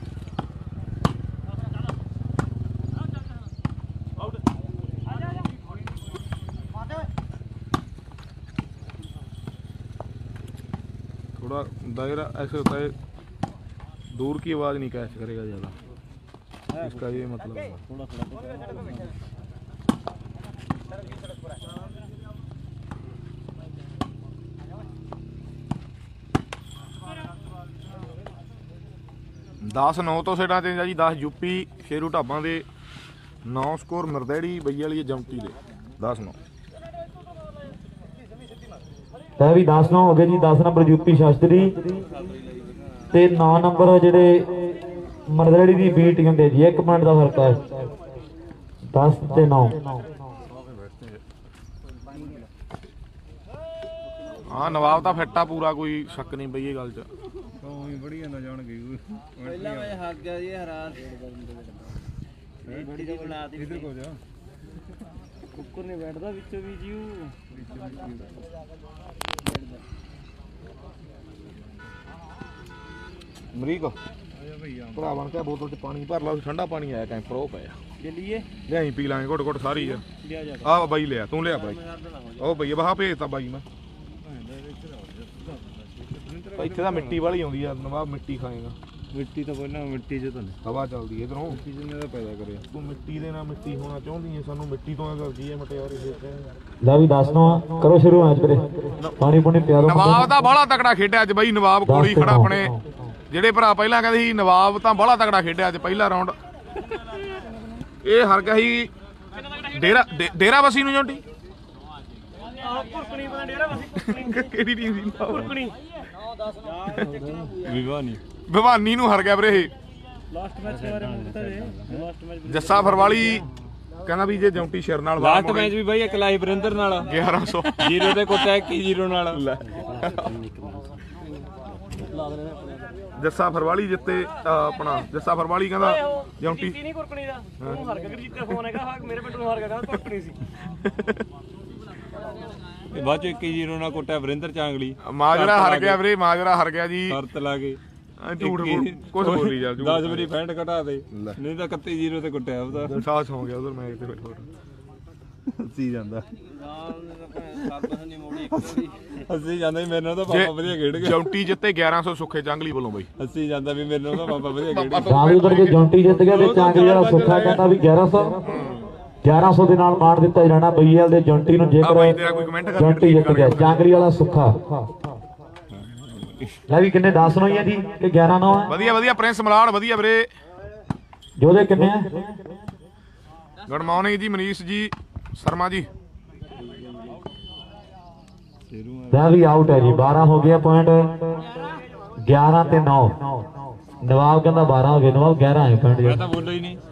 थोड़ा दायरा ऐसे होता है, दूर की आवाज़ नहीं कैच करेगा ज़्यादा, इसका ये मतलब है। थोड़ा 10-9 ਤੋਂ ਸੇਡਾਂ ਤੇ ਜੀ 10 ਯੂਪੀ ਸ਼ੇਰੂ ਢਾਬਾਂ ਦੇ, 9 ਸਕੋਰ ਮਰਦੈੜੀ ਬਈ ਵਾਲੀ ਜਮਟੀ ਦੇ 10-9। ਤਾਂ ਵੀ 10-9 ਹੋ ਗਏ ਜੀ। 10 ਨੰਬਰ ਯੂਪੀ ਸ਼ਾਸਤਰੀ ਤੇ 9 ਨੰਬਰ ਜਿਹੜੇ ਮਰਦੜੀ ਦੀ ਬੀ ਟੀਮ ਦੇ ਜੀ 1 ਮਿੰਟ ਦਾ ਫਰਕ ਹੈ। 10 ਤੇ 9। ਹਾਂ ਨਵਾਬ ਤਾਂ ਫਿੱਟਾ ਪੂਰਾ, ਕੋਈ ਸ਼ੱਕ ਨਹੀਂ ਬਈ ਇਹ ਗੱਲ 'ਚ। ਬੜੀ ਨਾ ਜਾਣਗੇ ਪਹਿਲਾਂ ਮੈਂ ਹੱਕ ਗਿਆ ਜੀ ਹੈਰਾਨ ਬੜੀ ਦੀ ਬਣਾਤੀ ਇਧਰ ਕੋ ਜਾ ਕੁੱਕਰ ਨੇ ਬੈਠਦਾ ਵਿੱਚੋਂ ਵੀ ਜੀ ਅਮਰੀਕ ਭਰਾ ਬਣ ਕੇ ਬੋਤਲ 'ਚ ਪਾਣੀ ਭਰ ਲਾ, ਠੰਡਾ ਪਾਣੀ ਆਇਆ ਕੈਂਪਰ ਉਹ ਪਿਆ ਚਲੀਏ ਲਿਆਈ ਪੀ ਲਾਂਗੇ ਘੁੱਟ ਘੁੱਟ ਸਾਰੀ ਯਾਰ। ਲਿਆ ਜਾ ਆਹ ਬਾਈ ਲਿਆ, ਤੂੰ ਲਿਆ ਬਾਈ, ਉਹ ਬਈ ਬਾਹ ਭੇਜਤਾ ਬਾਈ ਮੈਂ। ਇੱਥੇ ਤਾਂ ਮਿੱਟੀ ਵਾਲੀ ਆਉਂਦੀ ਆ ਨਵਾਬ, ਮਿੱਟੀ ਖਾਏਗਾ। ਮਿੱਟੀ ਤਾਂ ਪਹਿਲਾਂ ਮਿੱਟੀ 'ਚ ਤਾਂ ਹਵਾ ਚੱਲਦੀ ਇਧਰੋਂ, ਮਿੱਟੀ 'ਚ ਨੇ ਤਾਂ ਪੈਦਾ ਕਰਿਆ। ਤੂੰ ਮਿੱਟੀ ਦੇ ਨਾਲ ਮਿੱਟੀ ਹੋਣਾ ਚਾਹੁੰਦੀ ਹੈ, ਸਾਨੂੰ ਮਿੱਟੀ ਤੋਂ ਕਰਦੀ ਹੈ ਮਟਿਆਰੀ ਦੇ। ਲੈ ਵੀ 10-9 ਕਰੋ ਸ਼ੁਰੂ ਮੈਚ ਵੀਰੇ। ਪਾਣੀ ਪੂਣੀ ਪਿਆ ਦੋ। ਨਵਾਬ ਤਾਂ ਬਾਹਲਾ ਤਕੜਾ ਖੇਡਿਆ ਅੱਜ ਬਈ, ਨਵਾਬ ਕੋਲ ਹੀ ਖੜਾ ਆਪਣੇ। ਜਿਹੜੇ ਭਰਾ ਪਹਿਲਾਂ ਕਹਿੰਦੇ ਸੀ ਨਵਾਬ ਤਾਂ ਬਾਹਲਾ ਤਕੜਾ ਖੇਡਿਆ ਅੱਜ ਪਹਿਲਾ ਰਾਉਂਡ। ਇਹ ਹਾਰ ਗਿਆ ਸੀ ਡੇਰਾ ਬਸੀ ਨੂੰ ਜੋਂਟੀ। ਕਿਹੜੀ ਟੀਮ ਸੀ? ਭਿਵਾਨੀ ਨੂੰ ਹਾਰ ਗਿਆ ਵੀਰੇ ਇਹ। ਲਾਸਟ ਮੈਚ ਦੇ ਬਾਰੇ ਮੈਨੂੰ ਪਤਾ ਹੈ। ਲਾਸਟ ਮੈਚ ਜੱਸਾ ਫਰਵਾਲੀ ਕਹਿੰਦਾ ਵੀ ਜੇ ਜੌਂਟੀ ਸ਼ੇਰ ਨਾਲ ਲਾਸਟ ਮੈਚ ਵੀ ਬਾਈ ਇੱਕ ਲਾਈ ਵਰਿੰਦਰ ਨਾਲ 1100 0 ਤੇ ਕੁੱਟਿਆ 21-0 ਨਾਲ। ਜੱਸਾ ਫਰਵਾਲੀ ਜਿੱਤੇ ਆਪਣਾ ਜੱਸਾ ਫਰਵਾਲੀ ਕਹਿੰਦਾ ਜੌਂਟੀ ਨਹੀਂ ਕੁਰਕਣੀ ਦਾ ਉਹ ਹਾਰ ਗਿਆ। ਜਿੱਤੇ ਫੋਨ ਹੈਗਾ ਮੇਰੇ ਪਿੰਡ ਨੂੰ ਹਾਰ ਗਿਆ, ਕਹਿੰਦਾ ਕੁਰਕਣੀ ਸੀ। ਬਾਅਦ ਚ 21-0 ਨਾਲ ਕੁੱਟਿਆ ਵਰਿੰਦਰ ਚਾਂਗਲੀ। ਮਾਜਰਾ ਹਾਰ ਗਿਆ ਵੀਰੇ, ਮਾਜਰਾ ਹਾਰ ਗਿਆ ਜੀ। ਸ਼ਰਤ ਲਾ ਕੇ ਝੂਠ ਕੁਝ ਬੋਲੀ ਜਾ, 10 ਵਾਰੀ ਫੈਂਟ ਘਟਾ ਦੇ, ਨਹੀਂ ਤਾਂ 31-0 ਤੇ ਕੁੱਟਿਆ ਉਹਦਾ। ਸਾਥ ਹੋ ਗਿਆ ਉਧਰ ਮੈਚ ਤੇ ਬੈਠੋ ਹੱਸੀ ਜਾਂਦਾ ਹੱਸੀ ਜਾਂਦਾ ਵੀ ਮੇਰੇ ਨਾਲ ਤਾਂ ਪਾਪਾ ਵਧੀਆ ਖੇਡ ਗਿਆ। ਜੌਂਟੀ ਜਿੱਤੇ 1100 ਸੁੱਖੇ ਚਾਂਗਲੀ ਵੱਲੋਂ ਬਈ। ਹੱਸੀ ਜਾਂਦਾ ਵੀ ਮੇਰੇ ਨਾਲ ਤਾਂ ਪਾਪਾ ਵਧੀਆ ਖੇਡ ਗਿਆ। ਸਾਲੀ ਉਧਰ ਜੇ ਜੌਂਟੀ ਜਿੱਤ ਗਿਆ ਤੇ ਚਾਂਗਲੀ ਵਾਲਾ ਸੁੱਖਾ ਕਹਿੰਦਾ ਵੀ 1100 ਦੇ ਨਾਲ ਮਾਰ ਦਿੱਤਾ ਜਾਣਾ ਬਈਐਲ ਦੇ ਜੌਂਟੀ ਨੂੰ। ਜੇਕਰ ਜੌਂਟੀ ਜਿੱਤ ਗਿਆ ਚਾਂਗਲੀ ਵਾਲਾ ਸੁੱਖਾ। ਲੈ ਵੀ ਕਿੰਨੇ 10-9 ਹੀ ਆ ਜੀ ਕਿ 11-9 ਆ? ਵਧੀਆ ਪ੍ਰਿੰਸ ਮਲਾੜ ਵਧੀਆ ਵੀਰੇ। ਜੋਦੇ ਕਿੰਨੇ ਆ? ਗੁੱਡ ਮਾਰਨਿੰਗ ਜੀ ਮਨੀਸ਼ ਜੀ ਸ਼ਰਮਾ ਜੀ। ਲੈ ਵੀ ਆਊਟ ਹੈ ਜੀ। 12 ਹੋ ਗਿਆ ਪੁਆਇੰਟ। 11 ਤੇ 9। ਨਵਾਬ ਕਹਿੰਦਾ 12 ਹੋ ਗਏ। ਨਵਾਬ 11 ਹੈ ਪੁਆਇੰਟ। ਮੈਂ ਤਾਂ ਬੋਲੋ ਹੀ ਨਹੀਂ।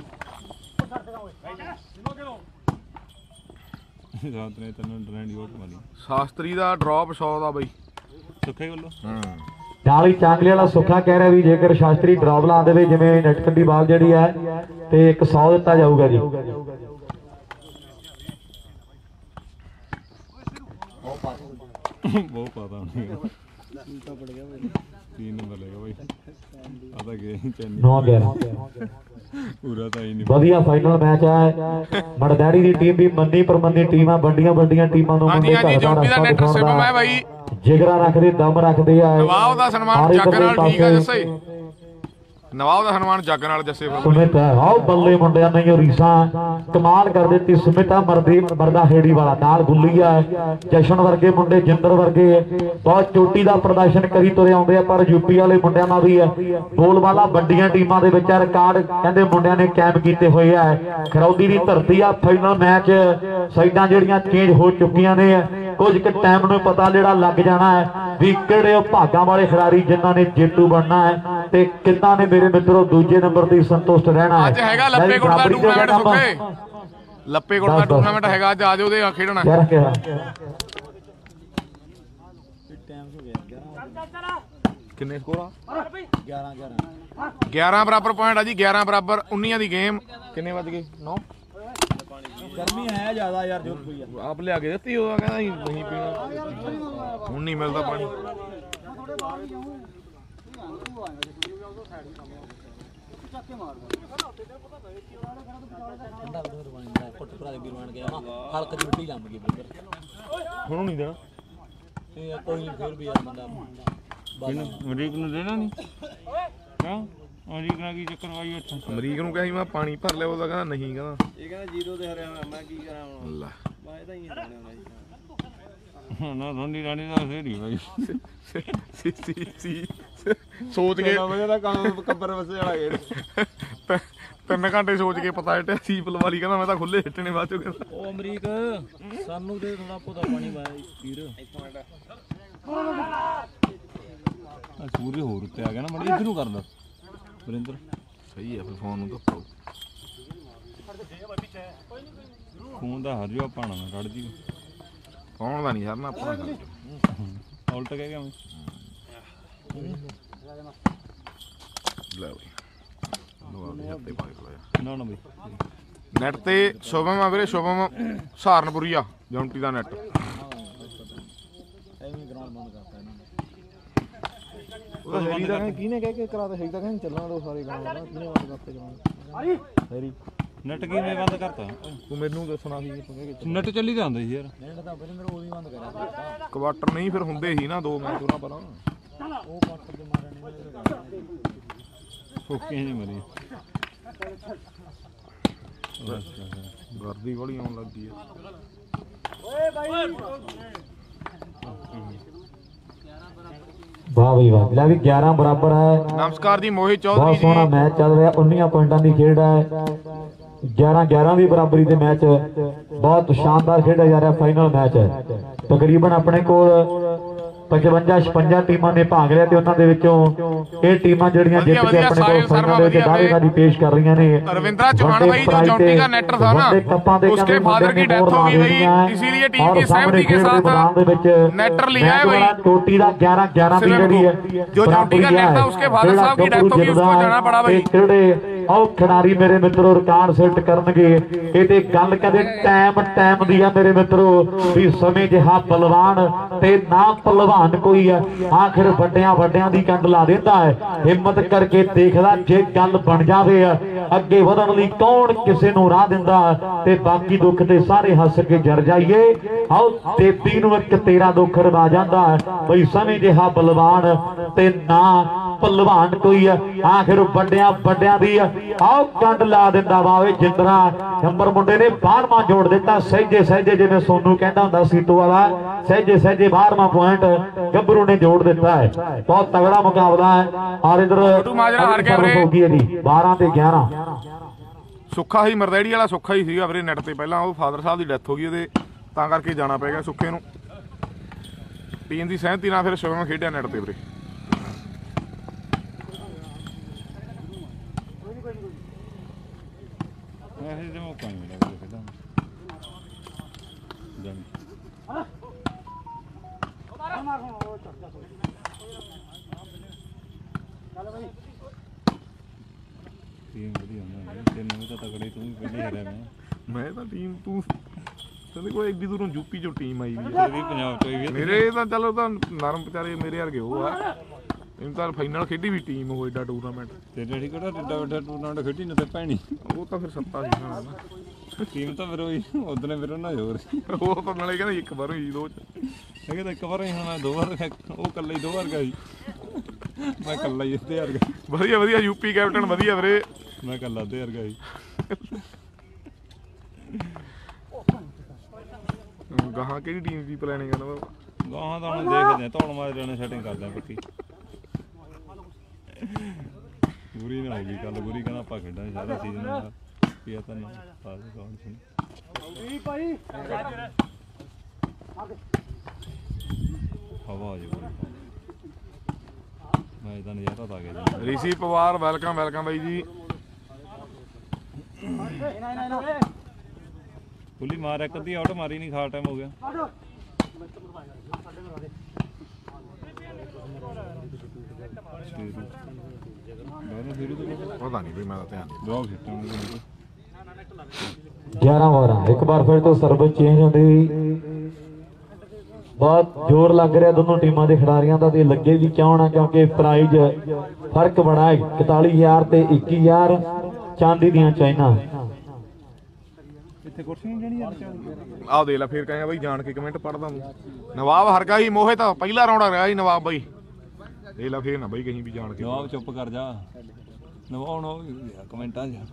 ਰਾਤ ਨੇ ਤੈਨੂੰ ਡਰੈਂਡ ਯੋਟ ਮਾਰੀ। ਸ਼ਾਸਤਰੀ ਦਾ ਡ੍ਰੌਪ 100 ਦਾ ਬਈ ਸੁੱਖੇ ਵੱਲੋਂ। ਨਾਲ ਹੀ ਚਾਂਗਲੀ ਵਾਲਾ ਸੁੱਖਾ ਕਹਿ ਰਿਹਾ ਵੀ ਜੇਕਰ ਸ਼ਾਸਤਰੀ ਡ੍ਰੌਪ ਲਾ ਦੇਵੇ ਜਿਵੇਂ ਨੈਟਕੰਡੀ ਬਾਲ ਜਿਹੜੀ ਹੈ ਤੇ 100 ਦਿੱਤਾ ਜਾਊਗਾ ਜੀ। ਬਹੁਤ ਪਤਾ ਨਹੀਂ ਉਲਟਾ ਪੜ ਗਿਆ ਭਾਈ। 3 ਨੰਬਰ ਲੈਗਾ ਭਾਈ। ਆ ਤਾਂ ਗਏ ਚੈਨੀ 9-11 ਪੂਰਾ ਤਾਂ ਹੀ ਨਹੀਂ। ਵਧੀਆ ਫਾਈਨਲ ਮੈਚ ਹੈ। ਮਰਦੈੜੀ ਦੀ ਟੀਮ ਵੀ ਮੰਨੀ ਪਰਮੰਨੀ ਟੀਮ ਆ। ਵੱਡੀਆਂ ਟੀਮਾਂ ਨੂੰ ਹਾਂਜੀ ਜੌਂਟੀ ਦਾ ਨੈਟ ਸਿਮ ਹੈ ਬਾਈ। ਜਿਗਰਾ ਰੱਖਦੇ, ਦਮ ਰੱਖਦੇ ਆ। ਨਵਾਬ ਦਾ ਸਨਮਾਨ ਚੱਕ ਨਾਲ ਠੀਕ ਆ ਜੱਸੇ। ਨਵਾਬ ਦਾ ਹਨੂਮਾਨ ਜੱਗ ਨਾਲ ਜੱਸੇ ਫਿਰ ਸੁਮਿਤ ਆਓ ਬੱਲੇ ਮੁੰਡਿਆਂ ਨੇ ਇਹ ਰੀਸਾਂ ਕਮਾਲ ਕਰ ਦਿੱਤੀ। ਸੁਮਿਤਾ ਮਰਦਾ ਹੇੜੀ ਵਾਲਾ ਨਾਲ ਗੁੱਲੀਆ ਜਸ਼ਨ ਵਰਗੇ ਮੁੰਡੇ ਜਿੰਦਰ ਵਰਗੇ ਬਹੁਤ ਚੋਟੀ ਦਾ ਪ੍ਰਦਰਸ਼ਨ ਕਰੀ ਤੁਰੇ ਆਉਂਦੇ ਆ। ਪਰ ਯੂਪੀ ਵਾਲੇ ਮੁੰਡਿਆਂ ਨਾਲ ਵੀ ਬੋਲਬਾਲਾ ਵੱਡੀਆਂ ਟੀਮਾਂ ਦੇ ਵਿੱਚ ਰਿਕਾਰਡ ਕਹਿੰਦੇ ਮੁੰਡਿਆਂ ਨੇ ਕਾਇਮ ਕੀਤੇ ਹੋਏ ਆ। ਖਰੌਦੀ ਦੀ ਧਰਤੀ ਆ। ਫਾਈਨਲ ਮੈਚ ਸਾਈਡਾਂ ਜਿਹੜੀਆਂ ਚੇਂਜ ਹੋ ਚੁੱਕੀਆਂ ਨੇ। ਕੁਝ ਕੁ ਟਾਈਮ ਨੂੰ ਪਤਾ ਜਿਹੜਾ ਲੱਗ ਜਾਣਾ ਹੈ ਵੀ ਕਿਹੜੇ ਭਾਗਾਂ ਵਾਲੇ ਖਿਡਾਰੀ ਜਿਨ੍ਹਾਂ ਨੇ ਜੇਤੂ ਬਣਨਾ ਹੈ ਤੇ ਕਿੰਨਾ ਨੇ ਮੇਰੇ ਮਿੱਤਰੋ ਦੂਜੇ ਨੰਬਰ ਤੇ ਸੰਤੁਸ਼ਟ ਰਹਿਣਾ ਹੈ। ਅੱਜ ਹੈਗਾ ਲੱਪੇਕੋਟ ਦਾ ਟੂਰਨਾਮੈਂਟ ਸੁੱਖੇ, ਲੱਪੇਕੋਟ ਦਾ ਟੂਰਨਾਮੈਂਟ ਹੈਗਾ ਅੱਜ, ਆ ਜਾਓ ਉਹਦੇ ਖੇਡਣਾ। ਕਿੰਨੇ ਸਕੋਰ ਆ? 11 ਬਰਾਬਰ ਪੁਆਇੰਟ ਆ ਜੀ, 11 ਬਰਾਬਰ 19 ਦੀ ਗੇਮ। ਕਿੰਨੇ ਵੱਜ ਗਏ? 9। ਗਰਮੀ ਹੈ ਜ਼ਿਆਦਾ ਯਾਰ, ਜੋ ਕੋਈ ਆਪ ਲਿਆ ਕੇ ਦਿੱਤੀ, ਉਹ ਕਹਿੰਦਾ ਸੀ ਨਹੀਂ ਪੀਣਾ, ਹੁਣ ਨਹੀਂ ਮਿਲਦਾ ਪਾਣੀ। ਹੁਣ ਨਹੀਂ ਦੇਣਾ ਅਮਰੀਕ ਨੂੰ ਦੇਣਾ ਨਹੀਂ ਕਿਉਂ? ਅਮਰੀਕ ਨਾਲ ਕੀ ਚੱਕਰ ਵਾਈ ਉੱਥੇ? ਅਮਰੀਕ ਨੂੰ ਕਿਹਾ ਸੀ ਮੈਂ ਪਾਣੀ ਭਰ ਲਿਆ, ਉਹਦਾ ਕਹਿੰਦਾ ਨਹੀਂ, ਕਹਿੰਦਾ ਇਹ ਕਹਿੰਦਾ ਜ਼ੀਰੋ ਤੇ ਹਰਿਆ ਮੈਂ ਕੀ ਕਰਾਂ ਹੁਣ। ਲੈ ਮੈਂ ਇਹਦਾ ਹੀ ਹੋਣਾ ਜੀ ਨਾ ਰੋਂਦੀ ਰਾਣੀ ਦਾ ਸਹੀ ਬਾਈ ਸੋਚ ਕੇ ਵਜੇ ਦਾ ਕੰਮ ਕੱਬਰ ਵਸੇ ਵਾਲਾ ਗੇੜ 3 ਘੰਟੇ ਸੋਚ ਕੇ ਪਤਾ ਹਟਿਆ ਸੀ ਪਲਵਾਲੀ ਕਹਿੰਦਾ ਮੈਂ ਤਾਂ ਖੁੱਲੇ ਹਿੱਟਣੇ ਬਾਅਦ ਚੋਂ ਕਹਿੰਦਾ। ਉਹ ਅਮਰੀਕ ਸਾਨੂੰ ਤੇ ਥੋੜਾ ਪੋਦਾ ਪਾਣੀ ਪਾਇਆ ਵੀਰ। ਸੂਰਜ ਹੋਰ ਉੱਤੇ ਆ ਗਿਆ ਨਾ, ਮੜੀ ਇੱਧਰ ਨੂੰ ਕਰਦਾ ਵਰਿੰਦਰ। ਸਹੀ ਹੈ ਫਿਰ ਫੋਨ ਨੂੰ ਧੱਪੋ ਖੂਨ ਦਾ ਹਰ ਜੋ ਪਾਣਾ ਮੈਂ ਕੱਢ ਦੀ ਕੌਣ ਦਾ ਨਹੀਂ ਹਰਨਾ ਆਪਣਾ ਉਲਟ ਕਹਿ ਗਿਆ ਮੈਂ। ਲੈ ਬਈ ਹੱਥੇ ਪਾ ਕੇ ਖਲਾਇਆ ਨਾ ਨਾ ਬਈ ਨੈਟ ਤੇ ਸ਼ੁਭਮ ਆ ਵੀਰੇ, ਸ਼ੁਭਮ ਸਹਾਰਨਪੁਰੀਆ ਜੌਂਟੀ ਦਾ ਨੈਟ। ਐਵੇਂ ਗਰਾਊਂਡ ਬੰਦ ਕਰਤਾ ਇਹਨਾਂ ਉਹ ਹੈਰੀ ਦਾ ਕਿਹਨੇ ਕਹਿ ਕੇ ਕਰਾਤਾ? ਹੈਰੀ ਦਾ ਕਹਿੰਦਾ ਚੱਲਣਾ ਦੋ ਸਾਰੇ ਗਰਾਊਂਡ ਦਾ, ਕਿਹਨੇ ਬੰਦ ਕਰਤੇ ਗਰਾਊਂਡ? ਹੈਰੀ ਨੈਟ ਕਿਵੇਂ ਬੰਦ ਕਰਤਾ? ਤੂੰ ਮੈਨੂੰ ਦੱਸਣਾ ਸੀ ਤੂੰ ਕਹਿ ਨੈਟ ਚੱਲੀ ਤਾਂ ਆਉਂਦਾ ਸੀ ਯਾਰ। ਨੈਟ ਤਾਂ ਬਰਿੰਦਰ ਉਹ ਵੀ ਬੰਦ ਕਰਿਆ। ਕੁਆਟਰ ਨਹੀਂ ਫਿਰ ਹੁੰਦੇ ਸੀ ਨਾ 2 ਮੈਚ ਉਹਨਾਂ ਪਰ ਉਹ ਕੁਆਟਰ ਦੇ ਮਾਰੇ ਨਹੀਂ ਫੋਕੇ ਨਹੀਂ ਮਰੀ ਗਰਦੀ ਵਾਲੀ ਆਉਣ ਲੱਗੀ ਆ। ਵਾਹ ਬਈ ਵਾਹ, ਲੈ ਵੀ 11 ਬਰਾਬਰ ਹੈ। ਨਮਸਕਾਰ ਜੀ ਮੋਹਿਤ ਚੌਧਰੀ ਬਹੁਤ ਜੀ। ਸੋਹਣਾ ਮੈਚ ਚੱਲ ਰਿਹਾ, 19 ਪੁਆਇੰਟਾਂ ਦੀ ਖੇਡ ਹੈ। 11-11 ਦੀ ਬਰਾਬਰੀ ਦੇ ਮੈਚ ਬਹੁਤ ਸ਼ਾਨਦਾਰ ਖੇਡਿਆ ਜਾ ਰਿਹਾ। ਫਾਈਨਲ ਮੈਚ ਹੈ, ਤਕਰੀਬਨ ਆਪਣੇ ਕੋਲ 55-56 ਟੀਮਾਂ ਨੇ ਭਾਗ ਲਿਆ ਤੇ ਉਹਨਾਂ ਦੇ ਵਿੱਚੋਂ ਇਹ ਟੀਮਾਂ ਜਿਹੜੀਆਂ ਜਿੱਤ ਕੇ ਆਪਣੇ ਕੋਲ ਫਾਈਨਲ ਦੇ ਵਿੱਚ ਦਾਅਵੇਦਾਰੀ ਪੇਸ਼ ਕਰ ਰਹੀਆਂ ਨੇ। रविंद्रा चौहान भाई जो जॉन्टी का नेटर था ना, उसके फादर की डेथ हो गई भाई, इसीलिए टीम की सहमति के साथ नेटर लिया है भाई। चोटी का 11-11 की लड़ी है, जो जॉन्टी का नेटर था उसके फादर साहब की डेथ हो गई, उसको जाना पड़ा भाई। ਆਓ ਖਿਡਾਰੀ ਮੇਰੇ ਮਿੱਤਰੋ ਰਿਕਾਰਡ ਸੈੱਟ ਕਰਨਗੇ। ਇਹ ਤੇ ਗੱਲ ਕਦੇ ਟਾਈਮ ਦੀ ਆ ਮੇਰੇ ਮਿੱਤਰੋ ਵੀ ਸਮੇਂ ਜਿਹਾ ਬਲਵਾਨ ਤੇ ਨਾ ਪਹਿਲਵਾਨ ਕੋਈ ਆ। ਆਖਿਰ ਵੱਡਿਆਂ ਦੀ ਕੰਡ ਲਾ ਦਿੰਦਾ ਹੈ। ਹਿੰਮਤ ਕਰਕੇ ਦੇਖਦਾ ਜੇ ਗੱਲ ਬਣ ਜਾਵੇ ਅੱਗੇ ਵਧਣ ਲਈ ਕੌਣ ਕਿਸੇ ਨੂੰ ਰਾਹ ਦਿੰਦਾ ਤੇ ਬਾਕੀ ਦੁੱਖ ਤੇ ਸਾਰੇ ਹੱਸ ਕੇ ਜਰ ਜਾਈਏ। ਆਓ ਦੇਵੀ ਨੂੰ ਇੱਕ ਤੇਰਾ ਦੁੱਖ ਰਵਾ ਜਾਂਦਾ ਬਈ ਸਮੇਂ ਜਿਹਾ ਬਲਵਾਨ ਤੇ ਨਾ ਪਹਿਲਵਾਨ ਕੋਈ ਆ। ਆਖਿਰ ਵੱਡਿਆਂ ਦੀ ਆਓ ਕੰਡ ਲਾ ਦਿੰਦਾ ਵਾ ਜਿੰਦਰਾ। ਨੰਬਰ ਮੁੰਡੇ ਨੇ 12ਵਾਂ ਜੋੜ ਦਿੱਤਾ। ਸਹਿਜੇ ਜਿਵੇਂ ਸੋਨੂ ਕਹਿੰਦਾ ਹੁੰਦਾ ਸੀਤੋ ਵਾਲਾ, ਸਹਿਜੇ 12ਵਾਂ ਪੁਆਇੰਟ ਗੱਭਰੂ ਨੇ ਜੋੜ ਦਿੱਤਾ ਹੈ। ਬਹੁਤ ਤਗੜਾ ਮੁਕਾਬਲਾ ਹੈ। ਔਰ ਇਧਰ ਹੋ ਗਈ ਹੈ ਜੀ 12 ਤੇ 11। ਸੁੱਖਾ ਹੀ ਮਰਦੇੜੀ ਵਾਲਾ ਸੁੱਖਾ ਹੀ ਸੀਗਾ ਵੀਰੇ ਨੈਟ ਤੇ ਪਹਿਲਾਂ। ਉਹ ਫਾਦਰ ਸਾਹਿਬ ਦੀ ਡੈਥ ਹੋ ਗਈ ਉਹਦੇ, ਤਾਂ ਕਰਕੇ ਜਾਣਾ ਪੈ ਗਿਆ ਸੁੱਖੇ ਨੂੰ। ਟੀਮ ਦੀ ਸਹਿਮਤੀ ਨਾਲ ਫਿਰ ਸ਼ੁਭਮ ਖੇਡਿਆ ਨੈਟ ਤੇ ਵੀਰੇ। ऐसे तो मौका नहीं मिला मुझे खेलने टीम बढ़िया होना तेरे में तो तगड़ी तू भी पहले हरा मैं तो टीम तू ਕਹਿੰਦੇ ਕੋਈ ਐਡੀ ਦੂਰੋਂ ਯੂਪੀ ਚੋਂ ਟੀਮ ਆਈ ਵੀ तेरी पंजाब तो भी ਮੇਰੇ ਤਾਂ ਚਲੋ ਤਾਂ ਨਰਮ ਵਿਚਾਰੇ ਮੇਰੇ ਵਰਗੇ ਉਹ ਆ। ਇਹਨੂੰ ਤਾਂ ਫਾਈਨਲ ਖੇਡੀ ਵੀ ਟੀਮ ਉਹ ਐਡਾ ਟੂਰਨਾਮੈਂਟ तेरे ठीक है टिड्डा वड्डा टूर्नामेंट खेडी ना ते पैनी ਉਹ ਤਾਂ ਫਿਰ ਸੱਤਾ ਸੀ ਨਾ। टीम तो फिर वही उधर फिर ना जोर ਉਹ ਤਾਂ ਨਾਲੇ ਕਹਿੰਦੇ ਇੱਕ ਵਾਰ ਹੋਈ 2 ਚ। एक बार ही मैं 2 बार वो कल ही 2 बार गई ਮੈਂ ਕੱਲਾ ਹੀ ਇੱਥੇ ਵਰਗਾ ਵਧੀਆ ਵਧੀਆ ਯੂਪੀ ਕੈਪਟਨ ਵਧੀਆ ਵੀਰੇ ਮੈਂ ਕੱਲਾ ਇੱਥੇ ਵਰਗਾ ਜੀ ਗਾਹਾਂ ਕਿਹੜੀ ਟੀਮ ਦੀ ਪਲੈਨਿੰਗ ਆ ਨਾ ਗਾਹਾਂ ਤਾਂ ਹੁਣ ਦੇਖਦੇ ਆ ਧੌਣ ਮਾਰ ਜਾਣੇ ਸੈਟਿੰਗ ਕਰਦੇ ਆ ਪੱਕੀ ਗੁਰੀ ਨਾ ਹੋਗੀ ਕੱਲ ਗੁਰੀ ਕਹਿੰਦਾ ਆਪਾਂ ਖੇਡਾਂਗੇ ਸਾਰਾ ਸੀਜ਼ਨ ਦਾ ਕੀ ਆ ਤੁਹਾਨੂੰ ਪਾਸ ਕੌਣ ਸੀ ਹਵਾ ਆ ਜੀ ਮੈਂ ਤਾਂ ਨਜ਼ਾਰਾ ਤਾਂ ਆ ਗਿਆ ਜੀ ਰਿਸ਼ੀ ਪਵਾਰ ਵੈਲਕਮ ਵੈਲਕਮ ਬਾਈ ਜੀ ਪੁਲੀ ਮਾਰ ਇੱਕ ਅੱਧੀ ਆਊਟ ਮਾਰੀ ਨਹੀਂ ਖਾ ਟਾਈਮ ਹੋ ਗਿਆ ਪਤਾ ਨਹੀਂ ਬਈ ਮੈਂ ਤਾਂ ਧਿਆਨ ਜਵਾਬ ਸਿੱਟਾਂਗੇ 11 12 ਇੱਕ ਵਾਰ ਫਿਰ ਤੋਂ ਸਰਵਿਸ ਚੇਂਜ ਹੁੰਦੀ ਬਹੁਤ ਜ਼ੋਰ ਲੱਗ ਰਿਹਾ ਦੋਨੋਂ ਟੀਮਾਂ ਦੇ ਖਿਡਾਰੀਆਂ ਦਾ ਤੇ ਲੱਗੇ ਵੀ ਕਿਉਂ ਨਾ ਕਿਉਂਕਿ ਪ੍ਰਾਈਜ਼ ਫਰਕ ਬਣਾ ਹੈ 41000 ਤੇ 21000 ਚਾਂਦੀ ਦੀਆਂ ਚਾਈਨਾ ਇੱਥੇ ਕੁਰਸੀਆਂ ਜਿਹੜੀਆਂ ਆਹ ਦੇ ਲੈ ਫੇਰ ਕਹੇਗਾ ਬਈ ਜਾਣ ਕੇ ਕਮੈਂਟ ਪੜਦਾ ਨਵਾਬ ਹਰਗਾ ਹੀ ਮੋਹਿਤ ਪਹਿਲਾ ਰਾਉਂਡ ਰਿਹਾ ਸੀ ਨਵਾਬ ਬਾਈ ਦੇ ਲੈ ਫੇਰ ਨਾ ਬਈ ਕਹੀਂ ਵੀ ਜਾਣ ਕੇ ਜਵਾਬ ਚੁੱਪ ਕਰ ਜਾ ਨਵਾਉਣ ਕਮੈਂਟਾਂ 'ਚ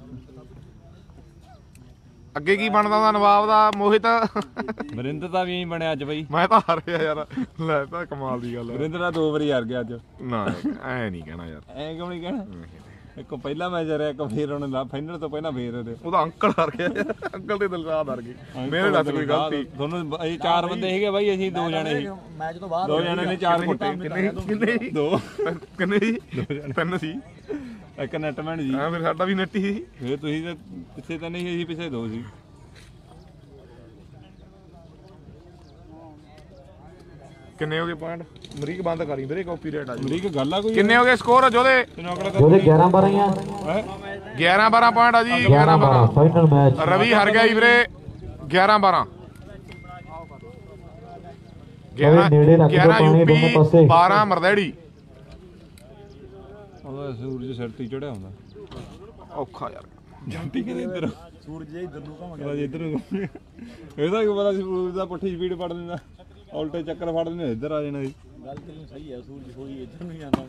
ਅੱਗੇ ਕੀ ਬਣਦਾ ਦਾ ਨਵਾਬ ਦਾ ਮੋਹਿਤ ਵਰਿੰਦਰ ਦਾ ਵੀ ਐਂ ਬਣਿਆ ਅੱਜ ਬਈ ਮੈਂ ਤਾਂ ਹਾਰਿਆ ਯਾਰ ਲੈ ਤਾਂ ਕਮਾਲ ਦੀ ਗੱਲ ਹੈ ਵਰਿੰਦਰ ਦਾ 2 ਵਾਰੀ ਹਾਰ ਗਿਆ ਅੱਜ ਨਾ ਐ ਨਹੀਂ ਕਹਿਣਾ ਯਾਰ ਐਂ ਕਿਉਂ ਨਹੀਂ ਕਹਿਣਾ ਇੱਕ ਪਹਿਲਾ ਮੈਚ ਰਿਹਾ ਇੱਕ ਫੇਰ ਉਹਨੇ ਫਾਈਨਲ ਤੋਂ ਪਹਿਲਾਂ ਫੇਰ ਉਹਦੇ ਉਹਦਾ ਅੰਕਲ ਹਾਰ ਗਿਆ ਯਾਰ ਅੰਕਲ ਦੇ ਦਿਲਸ਼ਾਦ ਹਾਰ ਗਏ ਮੇਰੇ ਦੱਸ ਕੋਈ ਗਲਤੀ ਤੁਹਾਨੂੰ ਅਸੀਂ 4 ਬੰਦੇ ਸੀਗੇ ਬਾਈ ਅਸੀਂ 2 ਜਣੇ ਸੀ ਮੈਚ ਤੋਂ ਬਾਅਦ 2 ਜਣੇ ਨੇ 4 ਕੁੱਟੇ ਕਿੰਨੇ 2 ਕਿੰਨੇ ਜੀ 3 ਸੀ ਇੱਕ ਨੈਟਮੈਨ ਜੀ ਹਾਂ ਫਿਰ ਸਾਡਾ ਵੀ ਨੱਟੀ ਸੀ ਫੇਰ ਤੁਸੀਂ ਤਾਂ ਪਿੱਛੇ ਤਾਂ ਨਹੀਂ ਅਸੀਂ ਪਿੱਛੇ 2 ਸੀ ਕਿੰਨੇ ਹੋ ਗਏ ਪੁਆਇੰਟ ਅਮਰੀਕ ਬੰਦ ਕਰੀ ਵੀਰੇ ਕਾਪੀ ਰੇਟ ਆ ਜੀ ਅਮਰੀਕ ਗੱਲ ਆ ਕੋਈ ਕਿੰਨੇ ਹੋ ਗਏ ਸਕੋਰ ਜੋਦੇ ਉਹਦੇ 11 12 ਆ 11 12 ਪੁਆਇੰਟ ਆ ਜੀ 11 12 ਫਾਈਨਲ ਮੈਚ ਰਵੀ ਹਾਰ ਗਿਆ ਜੀ ਵੀਰੇ 11 12 ਨੇੜੇ ਰੱਖ ਕੇ ਪਾਣੀ ਦੋਨੇ ਪਾਸੇ 12 ਮਰਦੈੜੀ ਉਹਦਾ ਸੂਰਜ ਸਿਰ ਤੇ ਚੜਿਆ ਹੁੰਦਾ ਔਖਾ ਯਾਰ ਜੰਟੀ ਕਿਹਦੇ ਇੱਧਰ ਸੂਰਜ ਜੇ ਇੱਧਰ ਨੂੰ ਘੁੰਮ ਇੱਧਰ ਨੂੰ ਇਹਦਾ ਕੀ ਪਤਾ ਸੂਰਜ ਦਾ ਪੁੱਠੀ ਸਪੀਡ ਫੜ ਦਿੰਦਾ ਉਲਟੇ ਚੱਕਰ ਫੜ ਦਿੰਦੇ ਇੱਧਰ ਆ ਜਾਣਾ ਜੀ ਗੱਲ ਤੇਰੀ ਸਹੀ ਹੈ ਸੂਰਜ ਹੋਈ ਇੱਧਰ ਨੂੰ ਜਾਂਦਾ